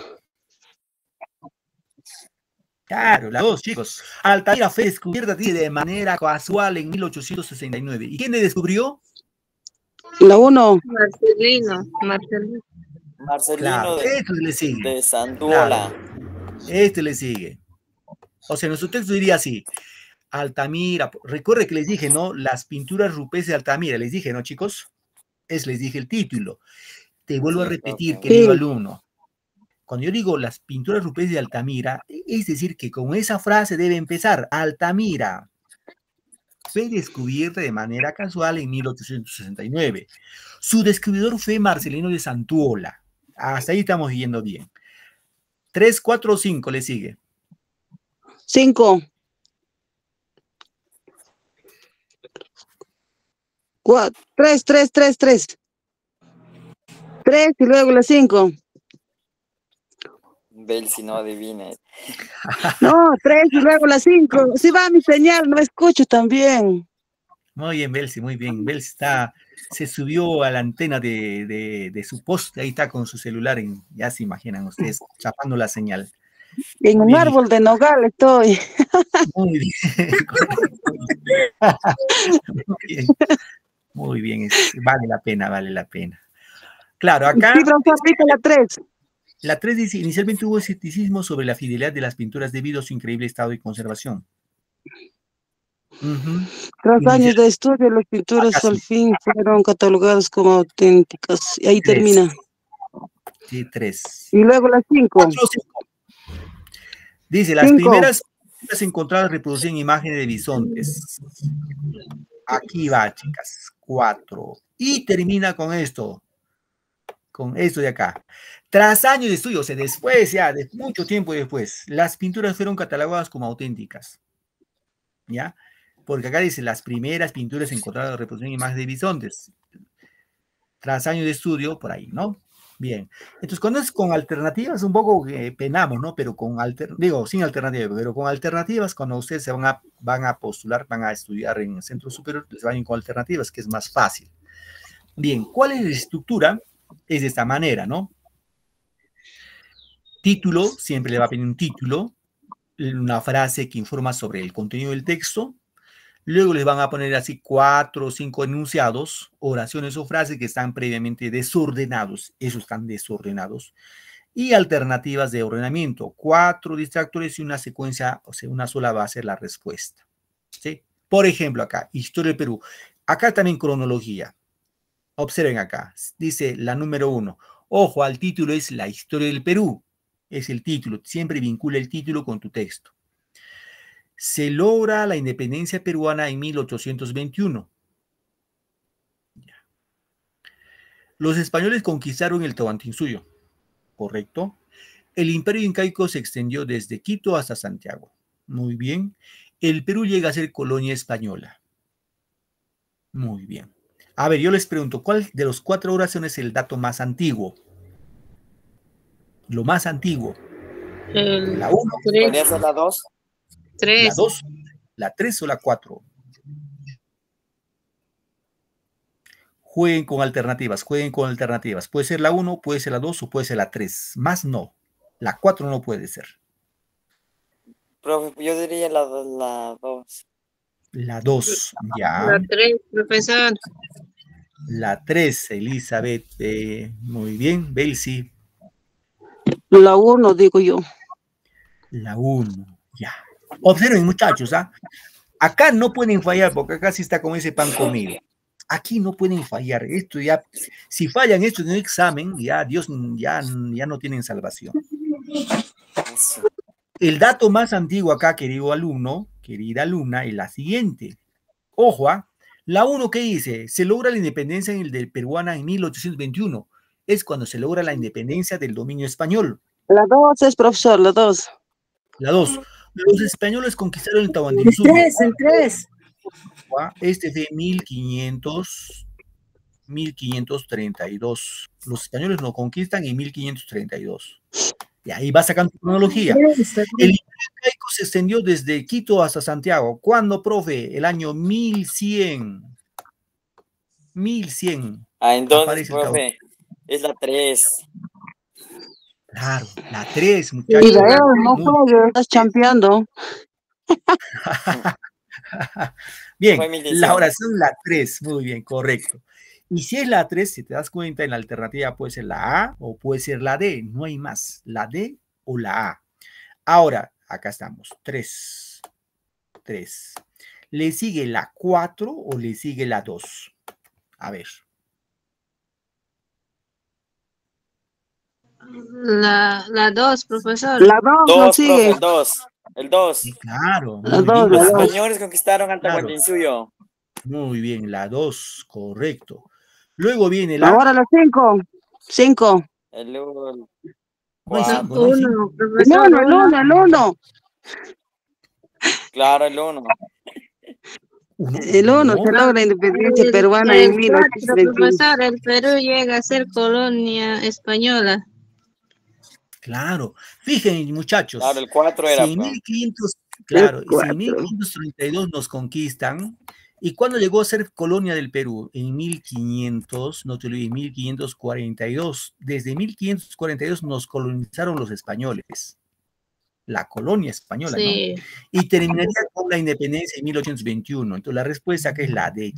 Speaker 1: Claro, la dos, chicos. Altamira fue descubierta de manera casual en mil ochocientos sesenta y nueve. ¿Y quién le descubrió?
Speaker 5: La uno.
Speaker 4: Marcelino. Marcelino.
Speaker 3: Marcelino
Speaker 1: Claro,
Speaker 3: de,
Speaker 1: este le sigue.
Speaker 3: de Santuola.
Speaker 1: Claro, este le sigue. O sea, nuestro texto diría así. Altamira, recuerde que les dije, ¿no? Las pinturas rupestres de Altamira, les dije, ¿no, chicos? Es, les dije el título. Te vuelvo
Speaker 3: Sí,
Speaker 1: a repetir,
Speaker 3: okay.
Speaker 1: querido
Speaker 5: Sí.
Speaker 1: alumno. Cuando yo digo las pinturas rupestres de Altamira, es decir, que con esa frase debe empezar. Altamira fue descubierta de manera casual en mil ochocientos sesenta y nueve. Su descubridor fue Marcelino de Santuola. Hasta ahí estamos yendo bien. Tres, cuatro, cinco, le sigue.
Speaker 5: Cinco. Cuatro. Tres, tres, tres, tres. Tres y luego la cinco.
Speaker 3: Bel si no adivina.
Speaker 5: No, tres y luego la cinco. Si va mi señal, no escucho también.
Speaker 1: Muy bien, Belsi, muy bien. Belsi está, se subió a la antena de, de, de su poste, ahí está con su celular, en, ya se imaginan ustedes, chapando la señal.
Speaker 5: En un
Speaker 1: Bien.
Speaker 5: árbol de nogal estoy.
Speaker 1: Muy bien. Muy bien. Muy bien, es, vale la pena, vale la pena. Claro, acá
Speaker 5: Sí, profesor, ahorita la tres.
Speaker 1: la tres dice, inicialmente hubo escepticismo sobre la fidelidad de las pinturas debido a su increíble estado de conservación. Uh-huh.
Speaker 5: Tras
Speaker 1: Inicial...
Speaker 5: años de estudio, las pinturas
Speaker 1: acá
Speaker 5: al
Speaker 1: sí.
Speaker 5: fin fueron catalogadas como auténticas. Y ahí
Speaker 1: Tres.
Speaker 5: termina.
Speaker 1: Sí, tres.
Speaker 5: Y luego las cinco.
Speaker 1: Cuatro, cinco. Dice, las
Speaker 5: Cinco.
Speaker 1: primeras pinturas encontradas reproducían imágenes de bisontes. Aquí va, chicas. Cuatro. Y termina con esto. Con esto de acá. Tras años de estudio, o sea, después ya, de mucho tiempo después, las pinturas fueron catalogadas como auténticas. ¿Ya? Porque acá dice, las primeras pinturas encontradas reproducían imágenes de bisontes. Tras años de estudio, por ahí, ¿no? Bien. Entonces, cuando es con alternativas, un poco eh, penamos, ¿no? Pero con, alter, digo, sin alternativas, pero con alternativas, cuando ustedes se van a, van a postular, van a estudiar en el centro superior, les van a ir con alternativas, que es más fácil. Bien, ¿cuál es la estructura? Es de esta manera, ¿no? Título, siempre le va a pedir un título, una frase que informa sobre el contenido del texto. Luego les van a poner así cuatro o cinco enunciados, oraciones o frases que están previamente desordenados. Esos están desordenados. Y alternativas de ordenamiento. Cuatro distractores y una secuencia, o sea, una sola va a ser la respuesta. ¿Sí? Por ejemplo, acá, Historia del Perú. Acá también cronología. Observen acá. Dice la número uno. Ojo, al título es la Historia del Perú. Es el título. Siempre vincula el título con tu texto. Se logra la independencia peruana en mil ochocientos veintiuno. Los españoles conquistaron el Tahuantinsuyo. Correcto. El imperio incaico se extendió desde Quito hasta Santiago. Muy bien. El Perú llega a ser colonia española. Muy bien. A ver, yo les pregunto, ¿cuál de los cuatro oraciones es el dato más antiguo? Lo más antiguo.
Speaker 4: El
Speaker 1: La uno,
Speaker 3: ¿Podría ser la dos?
Speaker 1: la
Speaker 4: tres.
Speaker 1: dos, la tres o la cuatro. Jueguen con alternativas, jueguen con alternativas. Puede ser la uno, puede ser la dos o puede ser la tres. Más no. La cuatro no puede ser.
Speaker 3: Profe, yo diría la, la dos.
Speaker 1: La dos, ya.
Speaker 4: La tres, profesor.
Speaker 1: La tres, Elizabeth. Eh, muy bien. Belsi.
Speaker 5: La uno, digo yo.
Speaker 1: La uno, ya. Observen, muchachos, ¿ah? Acá no pueden fallar porque acá sí está como ese pan comido. Aquí no pueden fallar. Esto ya, si fallan esto en un examen, ya Dios, ya, ya no tienen salvación.
Speaker 3: Eso.
Speaker 1: El dato más antiguo acá, querido alumno, querida alumna, es la siguiente. Ojo, ¿ah? La uno, ¿qué dice? Se logra la independencia en el del peruana en mil ochocientos veintiuno. Es cuando se logra la independencia del dominio español.
Speaker 5: La dos es, profesor, la dos.
Speaker 1: La dos. Los españoles conquistaron el
Speaker 2: El
Speaker 1: Tahuantinsuyo.
Speaker 2: tres, el tres.
Speaker 1: Este fue mil quinientos, mil quinientos treinta y dos. Los españoles lo conquistan en mil quinientos treinta y dos. Y ahí va sacando tu cronología. El imperio incaico se extendió desde Quito hasta Santiago. ¿Cuándo, profe? El año mil cien. mil cien.
Speaker 3: Ah, entonces,
Speaker 1: Aparece el
Speaker 3: profe, es la tres.
Speaker 1: Claro, la tres, muchachos.
Speaker 5: Israel, no juegues, estás champeando.
Speaker 1: Bien,
Speaker 3: Fue mil
Speaker 1: la
Speaker 3: dieciocho.
Speaker 1: oración la tres, muy bien, correcto. Y si es la tres, si te das cuenta, en la alternativa puede ser la A o puede ser la D, no hay más, la D o la A. Ahora, acá estamos, tres, tres. ¿Le sigue la cuatro o le sigue la dos? A ver.
Speaker 4: La, la dos, profesor.
Speaker 5: La dos, no
Speaker 3: Dos, profe,
Speaker 5: sigue.
Speaker 3: el dos. El dos.
Speaker 1: Sí, claro,
Speaker 5: La
Speaker 1: muy
Speaker 5: dos,
Speaker 1: bien.
Speaker 5: la
Speaker 3: Los
Speaker 5: dos.
Speaker 3: españoles conquistaron
Speaker 1: Claro.
Speaker 3: Tahuantinsuyo.
Speaker 1: Muy bien, la dos, correcto. Luego viene la...
Speaker 5: Ahora la cinco. Cinco.
Speaker 3: El uno.
Speaker 1: No hay
Speaker 3: Cuatro.
Speaker 1: cinco, no hay cinco.
Speaker 4: Uno,
Speaker 5: El
Speaker 4: profesor.
Speaker 5: uno, el
Speaker 4: Uno.
Speaker 5: uno, el uno.
Speaker 3: Claro, el uno.
Speaker 1: Uno,
Speaker 5: El uno,
Speaker 1: no.
Speaker 5: se logra la independencia
Speaker 4: El,
Speaker 5: peruana en
Speaker 4: el
Speaker 5: mil
Speaker 4: cuatro,
Speaker 5: ochocientos veintiuno.
Speaker 4: profesor. El Perú llega a ser colonia española.
Speaker 1: Claro. Fíjense, muchachos.
Speaker 3: Claro, el cuatro era.
Speaker 1: Si en
Speaker 3: Pues.
Speaker 1: mil quinientos,
Speaker 5: El
Speaker 1: claro, si en
Speaker 5: cuatro.
Speaker 1: mil quinientos treinta y dos nos conquistan, ¿y cuándo llegó a ser colonia del Perú? En mil quinientos, no te olvides, mil quinientos cuarenta y dos. Desde mil quinientos cuarenta y dos nos colonizaron los españoles. La colonia española,
Speaker 4: Sí.
Speaker 1: ¿no? Y terminaría con la independencia en mil ochocientos veintiuno. Entonces la respuesta que es la D.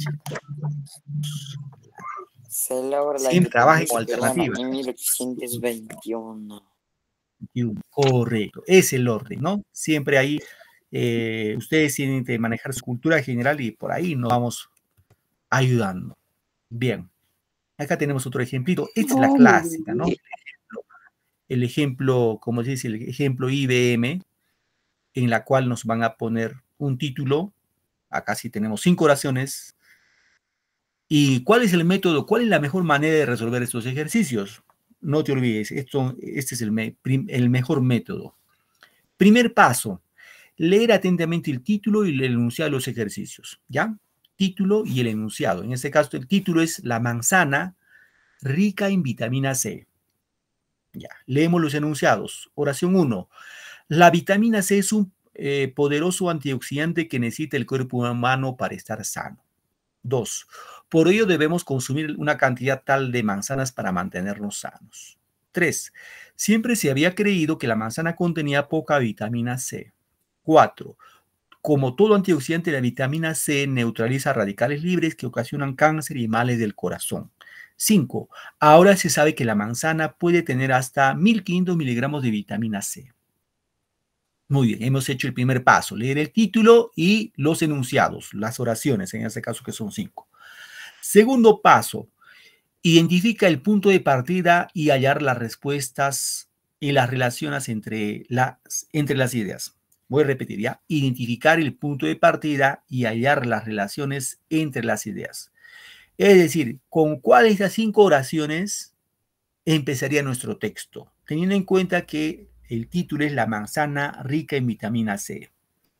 Speaker 3: Se logra la
Speaker 1: Siempre trabajen con
Speaker 3: independencia peruana
Speaker 1: alternativas.
Speaker 3: en mil ochocientos veintiuno.
Speaker 1: Correcto, es el orden, ¿no? Siempre ahí eh, ustedes tienen que manejar su cultura general y por ahí nos vamos ayudando. Bien, acá tenemos otro ejemplito. Esta es la clásica, ¿no? El ejemplo, el ejemplo, como se dice, el ejemplo I B M, en la cual nos van a poner un título. Acá sí tenemos cinco oraciones. ¿Y cuál es el método? ¿Cuál es la mejor manera de resolver estos ejercicios? No te olvides, esto, este es el, me, prim, el mejor método. Primer paso, leer atentamente el título y el enunciado de los ejercicios, ¿ya? Título y el enunciado. En este caso, el título es La manzana rica en vitamina C. Ya, leemos los enunciados. Oración uno. La vitamina C es un eh, poderoso antioxidante que necesita el cuerpo humano para estar sano. Dos. Por ello debemos consumir una cantidad tal de manzanas para mantenernos sanos. Tres, siempre se había creído que la manzana contenía poca vitamina C. Cuatro, como todo antioxidante, la vitamina C neutraliza radicales libres que ocasionan cáncer y males del corazón. Cinco, ahora se sabe que la manzana puede tener hasta mil quinientos miligramos de vitamina C. Muy bien, hemos hecho el primer paso, leer el título y los enunciados, las oraciones, en este caso que son cinco. Segundo paso, identifica el punto de partida y hallar las respuestas y las relaciones entre las, entre las ideas. Voy a repetir ya, identificar el punto de partida y hallar las relaciones entre las ideas. Es decir, ¿con cuáles de las cinco oraciones empezaría nuestro texto? Teniendo en cuenta que el título es La manzana rica en vitamina C.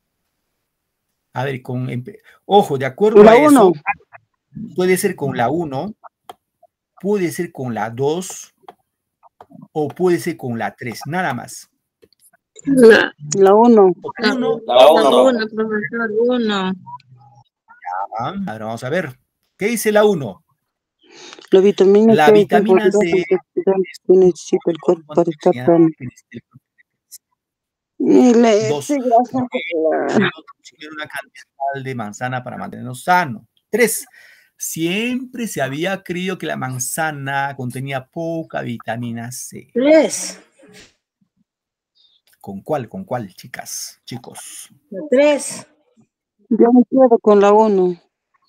Speaker 1: A ver, con, ojo, de acuerdo
Speaker 5: La
Speaker 1: a eso,
Speaker 5: uno.
Speaker 1: puede ser con la uno, puede ser con la dos o puede ser con la tres, nada más.
Speaker 4: La,
Speaker 5: La uno.
Speaker 4: la,
Speaker 1: Uno,
Speaker 3: La
Speaker 4: la
Speaker 3: uno.
Speaker 4: uno, profesor, uno.
Speaker 1: ah, ahora vamos a ver. ¿Qué dice la uno?
Speaker 5: La vitamina
Speaker 1: La
Speaker 5: C es
Speaker 1: vitamina
Speaker 5: importante
Speaker 1: C
Speaker 5: que necesita el cuerpo para estar sano. Y le
Speaker 1: Dos,
Speaker 5: sí, gracias.
Speaker 1: debemos consumir una cantidad de manzana para mantenernos sanos. Tres, siempre se había creído que la manzana contenía poca vitamina C.
Speaker 2: Tres.
Speaker 1: ¿Con cuál? ¿Con cuál, chicas? Chicos.
Speaker 2: La tres.
Speaker 5: Yo me quedo con la uno.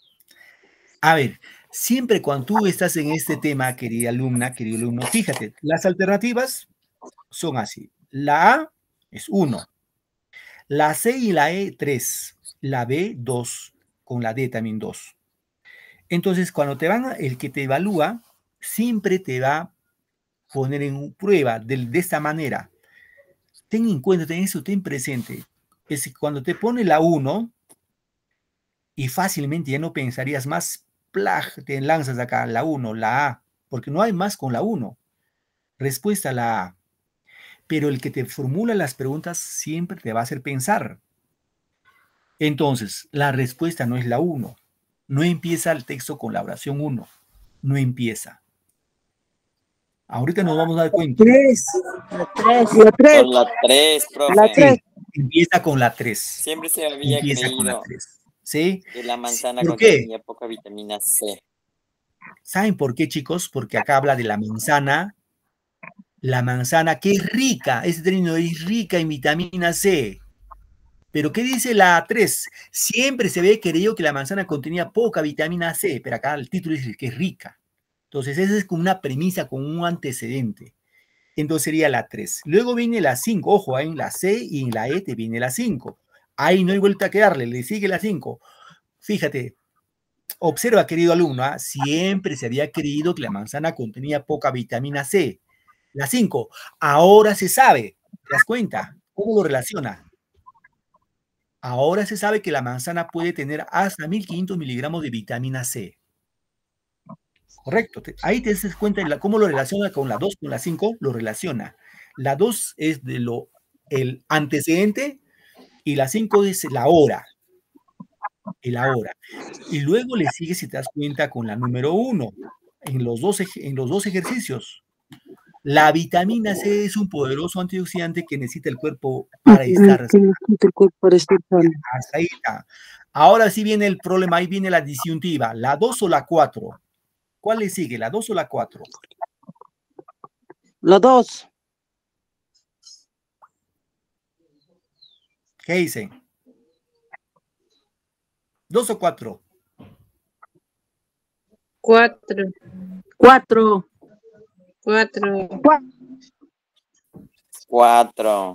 Speaker 1: A ver, siempre cuando tú estás en este tema, querida alumna, querido alumno, fíjate, las alternativas son así. La A es uno. La C y la E, tres. La B, dos. Con la D también, dos. Entonces, cuando te van, a, el que te evalúa, siempre te va a poner en prueba de, de esta manera. Ten en cuenta, ten eso, ten presente. Es que cuando te pone la uno, y fácilmente ya no pensarías más, plag, te lanzas acá, la uno, la A, porque no hay más con la uno. Respuesta la A. Pero el que te formula las preguntas siempre te va a hacer pensar. Entonces, la respuesta no es la uno. No empieza el texto con la oración uno. No empieza. Ahorita nos vamos a dar cuenta.
Speaker 2: Tres. La tres.
Speaker 5: La tres.
Speaker 3: Con la tres, profe.
Speaker 5: La tres.
Speaker 1: Sí, empieza con la tres.
Speaker 3: Siempre se había
Speaker 1: Empieza con la
Speaker 3: creído
Speaker 1: tres. ¿Sí?
Speaker 3: que la manzana
Speaker 1: ¿Por qué?
Speaker 3: contenía poca vitamina C.
Speaker 1: ¿Saben por qué, chicos? Porque acá habla de la manzana. La manzana que es rica, ese término es rica en vitamina C. Pero ¿qué dice la tres? Siempre se ve creído que la manzana contenía poca vitamina C, pero acá el título dice que es rica. Entonces, esa es como una premisa, con un antecedente. Entonces sería la tres. Luego viene la cinco. Ojo, en la C y en la E te viene la cinco. Ahí no hay vuelta a quedarle, le sigue la cinco. Fíjate, observa, querido alumno, ¿eh? Siempre se había creído que la manzana contenía poca vitamina C. La cinco, ahora se sabe. ¿Te das cuenta? ¿Cómo lo relaciona? Ahora se sabe que la manzana puede tener hasta mil quinientos miligramos de vitamina C. Correcto. Ahí te das cuenta de cómo lo relaciona con la dos, con la cinco, lo relaciona. La dos es de lo, el antecedente y la cinco es la hora. El ahora. Y luego le sigue, si te das cuenta, con la número uno, en los dos, en los dos ejercicios. La vitamina C es un poderoso antioxidante que necesita el cuerpo para estar
Speaker 5: sano. El cuerpo para estar sano.
Speaker 1: Hasta ahí está. Ahora sí viene el problema, ahí viene la disyuntiva. ¿La dos o la cuatro? ¿Cuál le sigue, la dos o la cuatro?
Speaker 5: La dos.
Speaker 1: ¿Qué dicen? ¿Dos o cuatro?
Speaker 4: Cuatro.
Speaker 2: Cuatro.
Speaker 4: Cuatro.
Speaker 3: Cuatro.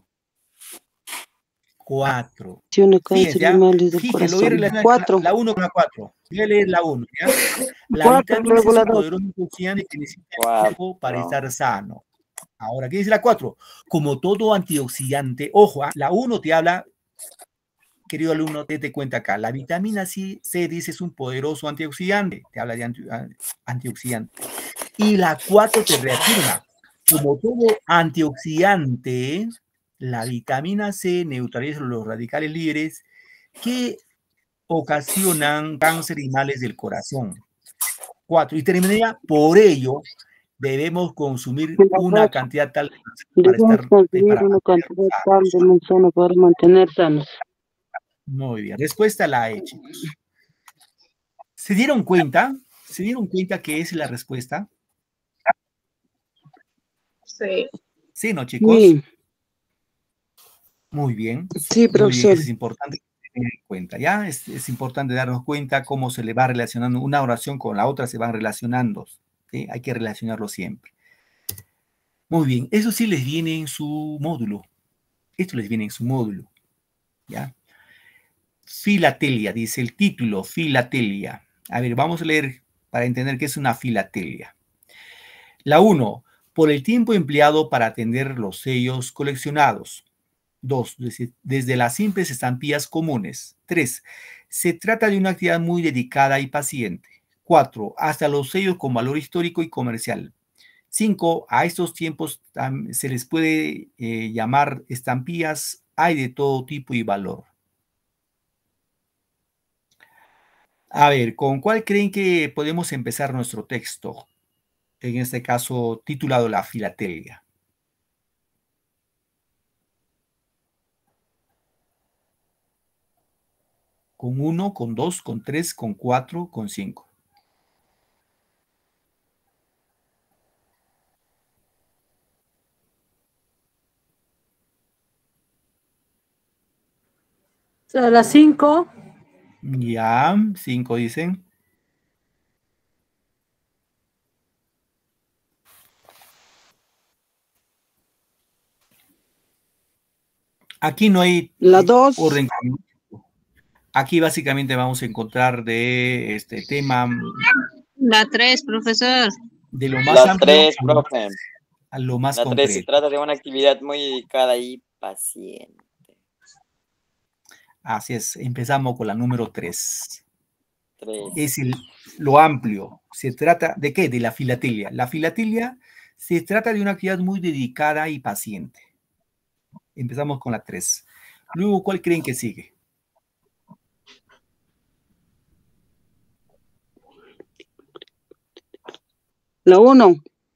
Speaker 1: Cuatro.
Speaker 5: Fíjense, ya.
Speaker 1: Fíjense, voy a relacionar la uno con la cuatro. Voy a leer la uno. ¿Ya? La
Speaker 5: Cuatro,
Speaker 1: vitamina C es
Speaker 5: la
Speaker 1: un poderoso antioxidante que necesita el cuerpo para estar sano. Ahora, ¿qué dice la cuatro? Como todo antioxidante, ojo, ¿eh? La uno te habla, querido alumno, te cuenta acá, la vitamina C, C dice es un poderoso antioxidante, te habla de anti, antioxidante. Y la cuatro te reafirma, como todo antioxidante, la vitamina C neutraliza los radicales libres que ocasionan cáncer y males del corazón. Cuatro. Y terminaría, por ello, debemos consumir
Speaker 5: La
Speaker 1: una
Speaker 5: dos.
Speaker 1: cantidad tal para
Speaker 5: Debemos
Speaker 1: estar,
Speaker 5: consumir
Speaker 1: para
Speaker 5: una cantidad
Speaker 1: mantenernos
Speaker 5: tal de
Speaker 1: sanos.
Speaker 5: manzana para mantener sanos.
Speaker 1: Muy bien. Respuesta la E, chicos. ¿Se dieron cuenta? ¿Se dieron cuenta que es la respuesta?
Speaker 4: Sí.
Speaker 1: Sí, ¿no, chicos?
Speaker 5: Sí,
Speaker 1: Muy bien.
Speaker 5: sí,
Speaker 1: Muy bien,
Speaker 5: profesor.
Speaker 1: eso es importante tener en cuenta, ¿ya? Es, es importante darnos cuenta cómo se le va relacionando una oración con la otra, se van relacionando, ¿sí? Hay que relacionarlo siempre. Muy bien, eso sí les viene en su módulo. Esto les viene en su módulo, ¿ya? Filatelia, dice el título, filatelia. A ver, vamos a leer para entender qué es una filatelia. La uno, por el tiempo empleado para atender los sellos coleccionados. dos, desde, desde las simples estampillas comunes. tres, se trata de una actividad muy dedicada y paciente. cuatro, hasta los sellos con valor histórico y comercial. cinco, a estos tiempos um, se les puede eh, llamar estampillas, hay de todo tipo y valor. A ver, ¿con cuál creen que podemos empezar nuestro texto? En este caso, titulado La Filatelia. ¿Con uno, con dos, con tres, con cuatro, con cinco?
Speaker 2: A las cinco.
Speaker 1: Ya, cinco dicen. Aquí no hay
Speaker 5: La dos.
Speaker 1: orden. Aquí básicamente vamos a encontrar de este tema
Speaker 4: La tres, profesor.
Speaker 1: de lo más
Speaker 3: La
Speaker 1: amplio
Speaker 3: tres,
Speaker 1: a lo más,
Speaker 3: profe.
Speaker 1: a lo más
Speaker 3: La tres se
Speaker 1: concreto.
Speaker 3: trata de una actividad muy dedicada y paciente.
Speaker 1: Así es, empezamos con la número tres.
Speaker 3: tres.
Speaker 1: Es el, lo amplio. Se trata de qué? De la filatelia. La filatelia se trata de una actividad muy dedicada y paciente. Empezamos con la tres. Luego, ¿cuál creen que sigue?
Speaker 5: La uno.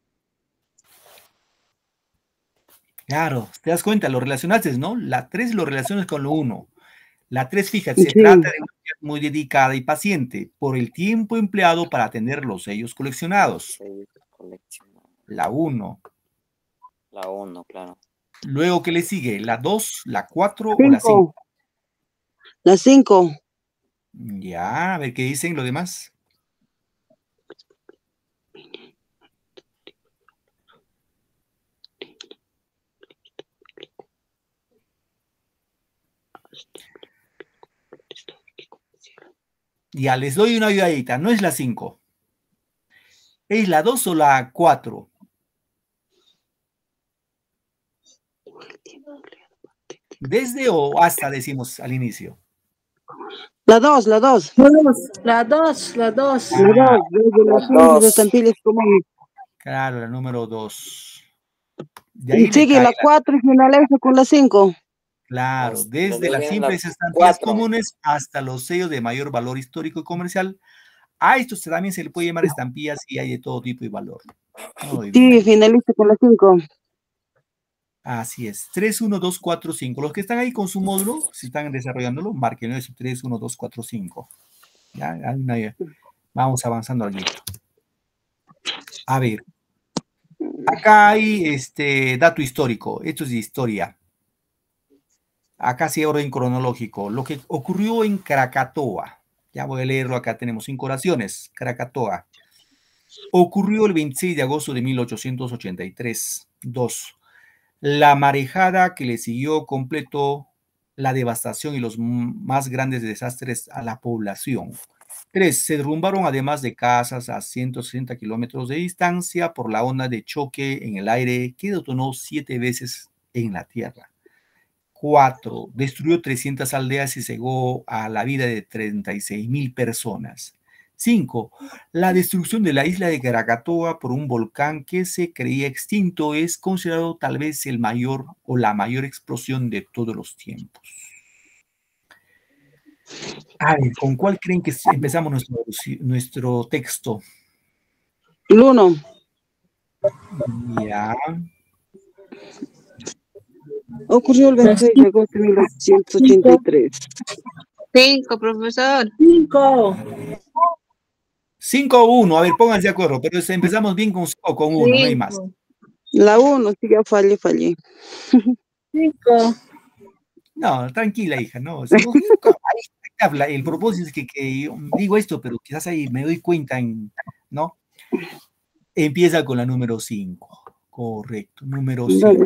Speaker 1: Claro, te das cuenta, lo relacionaste, ¿no? La tres lo relacionas con lo uno. La tres, fíjate, se
Speaker 5: Sí.
Speaker 1: trata de una actividad muy dedicada y paciente por el tiempo empleado para atender los sellos coleccionados.
Speaker 3: Sellos coleccionados.
Speaker 1: La uno.
Speaker 3: La uno, claro.
Speaker 1: Luego, ¿qué le sigue? ¿La dos, la cuatro o la cinco?
Speaker 5: Cinco. La cinco.
Speaker 1: Ya, a ver qué dicen los demás. Ya, les doy una ayudadita. No es la cinco. ¿Es la dos o la cuatro? ¿Desde o hasta decimos al inicio?
Speaker 5: La dos, la dos.
Speaker 2: La dos, la dos.
Speaker 5: La dos. Desde las
Speaker 3: La
Speaker 5: simples
Speaker 3: dos.
Speaker 5: estampillas comunes.
Speaker 1: Claro, la número dos. De ahí le
Speaker 5: Sigue
Speaker 1: cae
Speaker 5: la
Speaker 1: la-
Speaker 5: cuatro y finaliza con la cinco.
Speaker 1: Claro,
Speaker 3: Hasta
Speaker 1: desde las
Speaker 3: la
Speaker 1: simples estampillas
Speaker 3: cuatro.
Speaker 1: comunes hasta los sellos de mayor valor histórico y comercial. A estos también se le puede llamar estampillas y hay de todo tipo y valor. Muy
Speaker 5: Sí,
Speaker 1: bien.
Speaker 5: finaliza con la cinco.
Speaker 1: Así es. tres, uno, dos, cuatro, cinco. Los que están ahí con su módulo, si están desarrollándolo, marquen eso. tres, uno, dos, cuatro, cinco. Ya, hay una- vamos avanzando aquí. A ver. Acá hay este dato histórico. Esto es de historia. Acá sí hay orden cronológico. Lo que ocurrió en Krakatoa. Ya voy a leerlo. Acá tenemos cinco oraciones. Krakatoa. Ocurrió el veintiséis de agosto de mil ochocientos ochenta y tres. dos. La marejada que le siguió completó la devastación y los más grandes desastres a la población. tres. Se derrumbaron además de casas a ciento sesenta kilómetros de distancia por la onda de choque en el aire que detonó siete veces en la tierra. cuatro. Destruyó trescientas aldeas y cegó a la vida de treinta y seis mil personas. cinco. La destrucción de la isla de Krakatoa por un volcán que se creía extinto es considerado tal vez el mayor o la mayor explosión de todos los tiempos. A ver, ¿con cuál creen que empezamos nuestro, nuestro texto?
Speaker 5: El uno.
Speaker 1: Ya.
Speaker 5: Ocurrió el veintiséis de agosto de mil ochocientos ochenta y tres.
Speaker 4: Cinco, profesor.
Speaker 2: Cinco.
Speaker 1: cinco o uno, a ver, pónganse de acuerdo, pero empezamos bien con cinco o con uno, no hay más.
Speaker 4: Cinco.
Speaker 5: La uno, sí, ya fallé, fallé.
Speaker 2: Cinco.
Speaker 1: No, tranquila, hija, no. Si no, ahí habla. El propósito es que, que yo digo esto, pero quizás ahí me doy cuenta, en, ¿no? Empieza con la número cinco. Correcto, número cinco.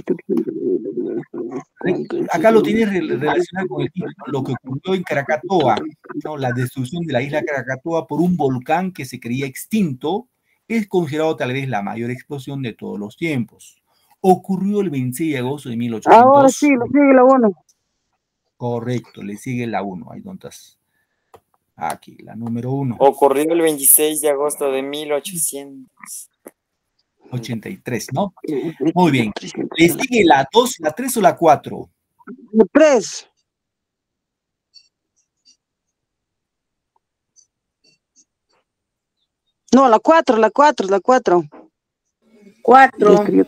Speaker 1: Acá lo tienes relacionado con el título, lo que ocurrió en Krakatoa, ¿no? La destrucción de la isla Krakatoa por un volcán que se creía extinto, es considerado tal vez la mayor explosión de todos los tiempos. Ocurrió el veintiséis de agosto de mil ochocientos.
Speaker 5: Ahora sí, lo sigue la uno.
Speaker 1: Correcto, le sigue la uno. Ahí donde estás. Aquí, la número uno.
Speaker 3: Ocurrió el veintiséis de agosto de mil ochocientos
Speaker 1: ochenta y tres, ¿no? Muy bien. ¿Le sigue la dos, la tres o la cuatro?
Speaker 5: La tres. No, la cuatro, la cuatro, la cuatro.
Speaker 2: Cuatro.
Speaker 4: Sí,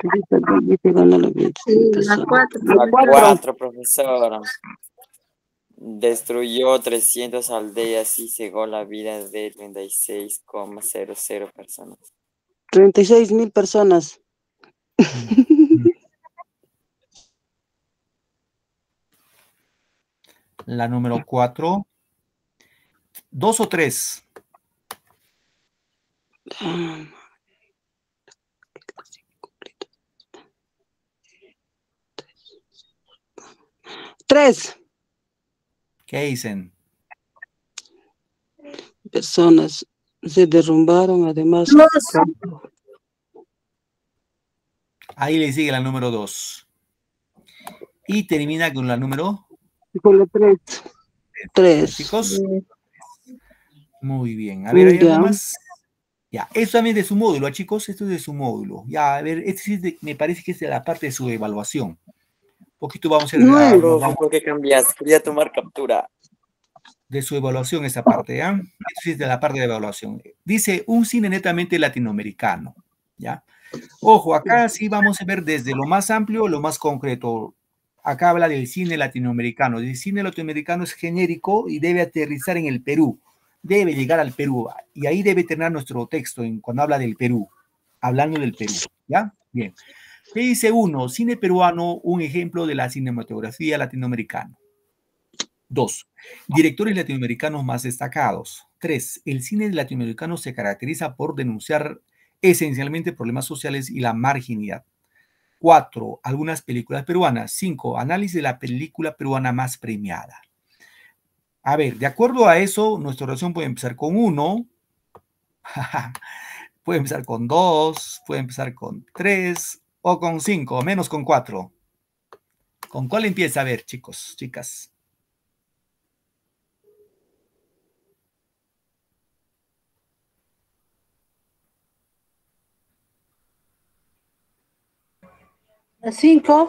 Speaker 4: la cuatro.
Speaker 3: La cuatro, profesora. Destruyó trescientas aldeas y cegó la vida de treinta y seis coma cero cero personas.
Speaker 5: treinta y seis mil personas.
Speaker 1: La número cuatro. ¿Dos o tres?
Speaker 5: Tres.
Speaker 1: ¿Qué dicen?
Speaker 5: Personas se derrumbaron, además.
Speaker 2: Dos.
Speaker 1: Ahí le sigue la número dos. Y termina con la número...
Speaker 5: Con la tres. Tres.
Speaker 1: Chicos. Muy bien. A ver, ¿hay algo más? Ya, eso también de su módulo, chicos. Esto es de su módulo. Ya, a ver, este sí de, me parece que es de la parte de su evaluación. Un poquito vamos a hacer...
Speaker 5: No,
Speaker 1: a,
Speaker 3: Profe,
Speaker 1: vamos,
Speaker 3: ¿por qué cambias? Quería tomar captura.
Speaker 1: de su evaluación esa parte, ¿ya? Esto sí es de la parte de evaluación. Dice, un cine netamente latinoamericano, ¿ya? Ojo, acá sí vamos a ver desde lo más amplio a lo más concreto. Acá habla del cine latinoamericano. El cine latinoamericano es genérico y debe aterrizar en el Perú. Debe llegar al Perú. Y ahí debe tener nuestro texto en, cuando habla del Perú. Hablando del Perú. ¿Ya? Bien. ¿Qué dice uno? Cine peruano, un ejemplo de la cinematografía latinoamericana. Dos. Directores latinoamericanos más destacados. Tres. El cine latinoamericano se caracteriza por denunciar esencialmente problemas sociales y la marginalidad. Cuatro, algunas películas peruanas. Cinco, análisis de la película peruana más premiada. A ver, de acuerdo a eso, nuestra oración puede empezar con uno, puede empezar con dos, puede empezar con tres, o con cinco, o menos con cuatro. ¿Con cuál empieza? A ver, chicos, chicas.
Speaker 2: Cinco.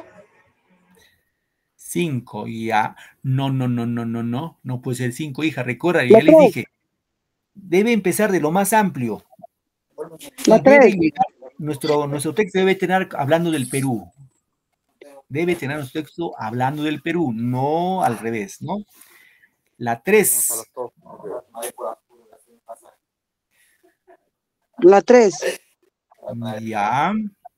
Speaker 1: Cinco, ya. No, no, no, no, no, no. No puede ser cinco, hija. Recuerda,
Speaker 5: La
Speaker 1: ya les
Speaker 5: tres.
Speaker 1: dije. Debe empezar de lo más amplio.
Speaker 5: La
Speaker 1: Y debe
Speaker 5: tres.
Speaker 1: llegar, nuestro, nuestro texto debe tener hablando del Perú. Debe tener nuestro texto hablando del Perú, no al revés, ¿no? La tres.
Speaker 5: La tres.
Speaker 1: Ya.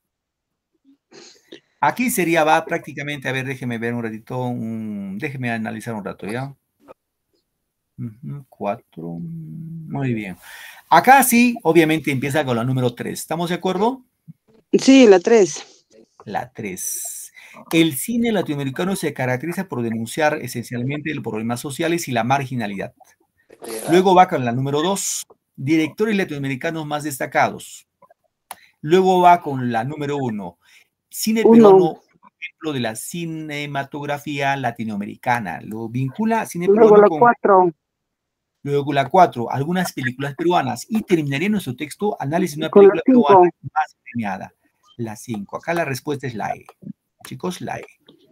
Speaker 1: Aquí sería, va prácticamente, a ver, déjeme ver un ratito, un, déjeme analizar un rato, ¿ya? Uh-huh, cuatro, muy bien. Acá sí, obviamente empieza con la número tres, ¿estamos de acuerdo?
Speaker 5: Sí, la tres.
Speaker 1: La tres. El cine latinoamericano se caracteriza por denunciar esencialmente los problemas sociales y la marginalidad. Luego va con la número dos, directores latinoamericanos más destacados. Luego va con la número uno, cine peruano, ejemplo de la cinematografía latinoamericana. Lo vincula cine
Speaker 5: Luego
Speaker 1: peruano
Speaker 5: la
Speaker 1: con...
Speaker 5: cuatro.
Speaker 1: Luego la cuatro, algunas películas peruanas. Y terminaría nuestro texto, análisis de una
Speaker 5: Con la
Speaker 1: película
Speaker 5: cinco.
Speaker 1: peruana más premiada. La cinco. Acá la respuesta es la E. Chicos, la E.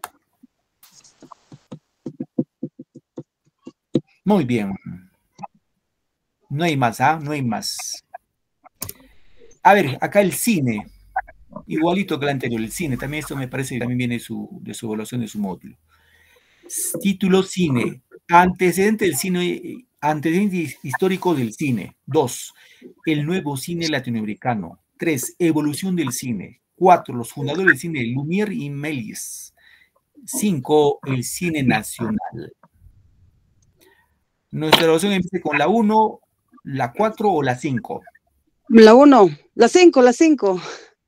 Speaker 1: Muy bien. No hay más, ¿ah? No hay más. A ver, acá el cine. Igualito que el anterior, el cine. También esto me parece que también viene su, de su evaluación de su módulo. Título cine. Antecedente del cine, antecedente histórico del cine. Dos, el nuevo cine latinoamericano. Tres, evolución del cine. Cuatro, los fundadores del cine, Lumière y Méliès. Cinco, el cine nacional. Nuestra evaluación empieza con la uno, la cuatro o la cinco.
Speaker 5: La uno, la cinco, la cinco.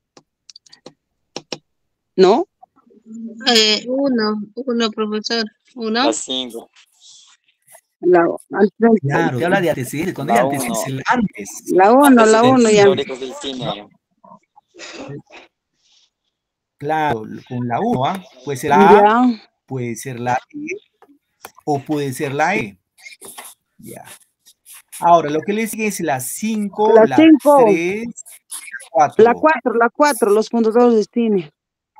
Speaker 5: ¿No?
Speaker 4: Eh, uno, uno, profesor. Uno.
Speaker 3: La cinco.
Speaker 5: La,
Speaker 1: Claro, te habla de antecedentes. Cuando hay
Speaker 3: La
Speaker 1: antecedentes,
Speaker 3: uno.
Speaker 1: el antes.
Speaker 5: la uno, la uno ya.
Speaker 3: Históricos del cine.
Speaker 1: Claro, con la uno, ¿ah? Puede ser la A,
Speaker 5: Ya.
Speaker 1: puede ser la E o puede ser la E. Ya. Ahora, lo que le sigue es la cinco,
Speaker 5: La
Speaker 1: la
Speaker 5: cinco.
Speaker 1: tres, la cuatro.
Speaker 5: La cuatro, la cuatro, los fundadores de cine.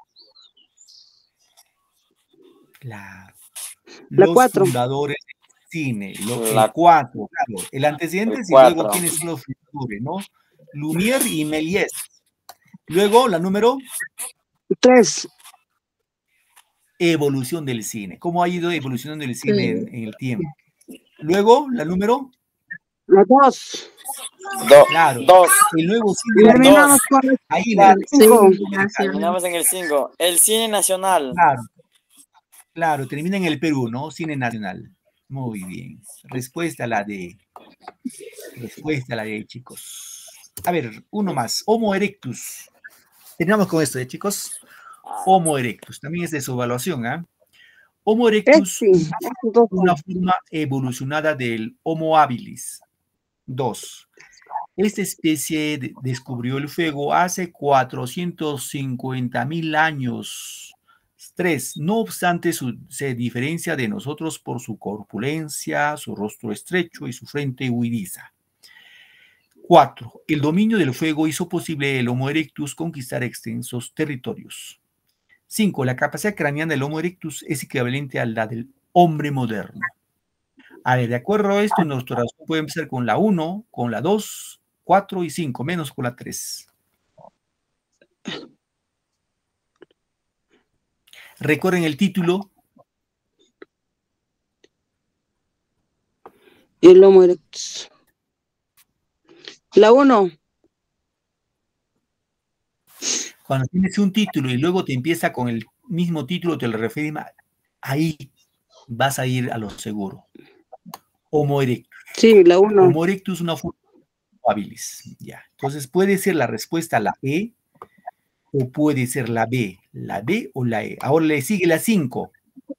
Speaker 1: Claro.
Speaker 5: La
Speaker 1: Los
Speaker 5: cuatro.
Speaker 1: fundadores del cine. Lo,
Speaker 3: La-
Speaker 1: el cuatro, claro. El antecedente
Speaker 3: El
Speaker 1: y luego
Speaker 3: cuatro.
Speaker 1: quiénes son los fundadores, ¿no? Lumière y Méliès. Luego, la número,
Speaker 5: Tres.
Speaker 1: evolución del cine. ¿Cómo ha ido evolucionando el cine
Speaker 4: Sí.
Speaker 1: en, en el tiempo? Luego, la número,
Speaker 5: La dos.
Speaker 3: Do-
Speaker 1: claro.
Speaker 3: Dos.
Speaker 1: El nuevo
Speaker 5: Y
Speaker 1: cine.
Speaker 3: La
Speaker 5: terminamos
Speaker 3: dos.
Speaker 5: con la
Speaker 1: Ahí,
Speaker 5: la
Speaker 1: ¿verdad?
Speaker 5: cinco.
Speaker 4: Sí, nacional.
Speaker 3: Terminamos en el cinco. El cine nacional.
Speaker 1: Claro, claro, termina en el Perú, ¿no? Cine nacional. Muy bien. Respuesta a la D. Respuesta a la D, chicos. A ver, uno más. Homo erectus. Terminamos con esto, ¿eh, chicos? Homo erectus. También es de su evaluación, ¿ah? Homo erectus,
Speaker 5: Este. Dos.
Speaker 1: una forma evolucionada del Homo habilis. Dos. Esta especie de- descubrió el fuego hace cuatrocientos cincuenta mil años. Tres. No obstante, su- se diferencia de nosotros por su corpulencia, su rostro estrecho y su frente huidiza. Cuatro. El dominio del fuego hizo posible el Homo erectus conquistar extensos territorios. Cinco. La capacidad craneana del Homo erectus es equivalente a la del hombre moderno. A ver, de acuerdo a esto, nuestra razón puede empezar con la uno, con la dos, cuatro y cinco, menos con la tres. Recuerden el título.
Speaker 5: El Homo erectus. La uno.
Speaker 1: Cuando tienes un título y luego te empieza con el mismo título, te lo refieren, ahí vas a ir a lo seguro. Homo erectus.
Speaker 5: Sí, la uno.
Speaker 1: Homo erectus, una forma habilis. Ya. Entonces puede ser la respuesta la E o puede ser la B, la D o la E. Ahora le sigue la cinco.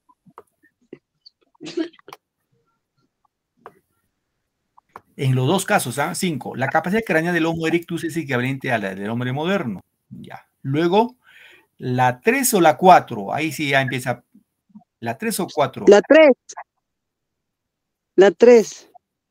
Speaker 1: En los dos casos, ¿ah? cinco. La capacidad craneana del Homo erectus es equivalente a la del hombre moderno. Ya. Luego, la tres o la cuatro. Ahí sí ya empieza. ¿La tres o cuatro?
Speaker 5: La tres. La tres.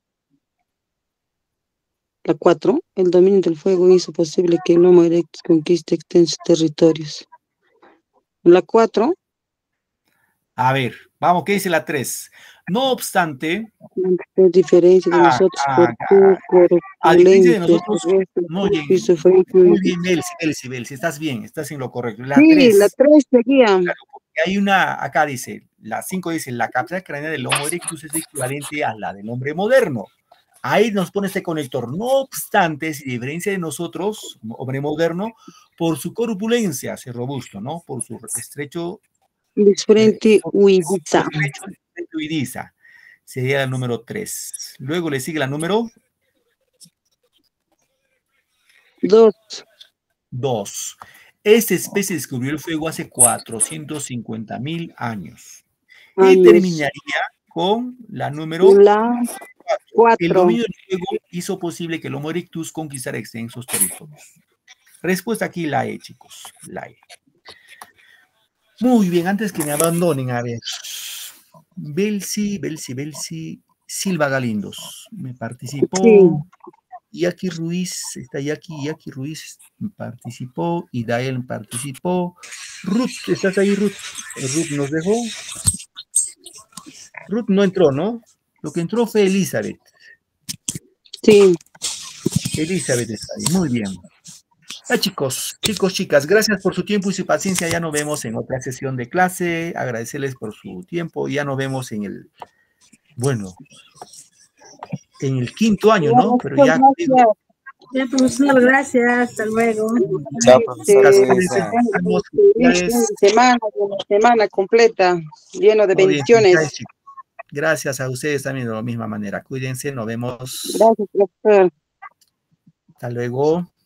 Speaker 5: La cuatro. El dominio del fuego hizo posible que el Homo erectus conquiste extensos territorios. La cuatro.
Speaker 1: A ver, vamos, ¿qué dice la tres? No obstante,
Speaker 5: Por diferencia de
Speaker 1: Ah,
Speaker 5: nosotros,
Speaker 1: ah,
Speaker 5: por tu
Speaker 1: a diferencia de
Speaker 5: corpulencia,
Speaker 1: nosotros,
Speaker 5: terrestre,
Speaker 1: muy bien,
Speaker 5: hizo fuego.
Speaker 1: muy bien, Belsi, Belsi, Belsi, estás bien, estás en lo correcto. La
Speaker 5: Sí,
Speaker 1: tres,
Speaker 5: la tres seguía.
Speaker 1: claro, porque hay una, acá dice, la cinco dice, la capacidad craneana del Homo erectus es equivalente a la del hombre moderno. Ahí nos pone este conector. No obstante, si diferencia de nosotros, hombre moderno, por su corpulencia, ser robusto, ¿no? Por su estrecho,
Speaker 5: Frente
Speaker 1: eh,
Speaker 5: huidiza.
Speaker 1: estrecho, estrecho huidiza. Sería la número tres. Luego le sigue la número
Speaker 5: Dos.
Speaker 1: dos. Esta especie descubrió el fuego hace cuatrocientos cincuenta mil años. Y
Speaker 5: Años.
Speaker 1: terminaría con la número
Speaker 5: La
Speaker 1: cuatro. El
Speaker 5: cuatro.
Speaker 1: dominio del fuego hizo posible que el Homo erectus conquistara extensos territorios. Respuesta aquí la E, chicos. La E. Muy bien, antes que me abandonen, a ver. Belsi, Belsi, Belsi, Silva Galindos. Me participó.
Speaker 5: Sí.
Speaker 1: Yaki Ruiz, está Yaki, Yaki Ruiz participó, Idael participó. Ruth, ¿estás ahí, Ruth? Ruth nos dejó. Ruth no entró, ¿no? Lo que entró fue Elizabeth.
Speaker 5: Sí.
Speaker 1: Elizabeth está ahí, muy bien. Ah, chicos, chicos, chicas, gracias por su tiempo y su paciencia. Ya nos vemos en otra sesión de clase. Agradecerles por su tiempo. Ya nos vemos en el, bueno, en el quinto año, ¿no? Pero ya...
Speaker 2: Ya, profesor, gracias. Hasta luego.
Speaker 3: Chao, profesor.
Speaker 5: Este,
Speaker 3: Cuídense.
Speaker 1: Estamos-
Speaker 5: semana, una semana completa, lleno de
Speaker 1: Todo bien,
Speaker 5: bendiciones.
Speaker 1: felicidades, chicos. Gracias a ustedes también de la misma manera. Cuídense, nos vemos.
Speaker 5: Gracias, profesor.
Speaker 1: Hasta luego.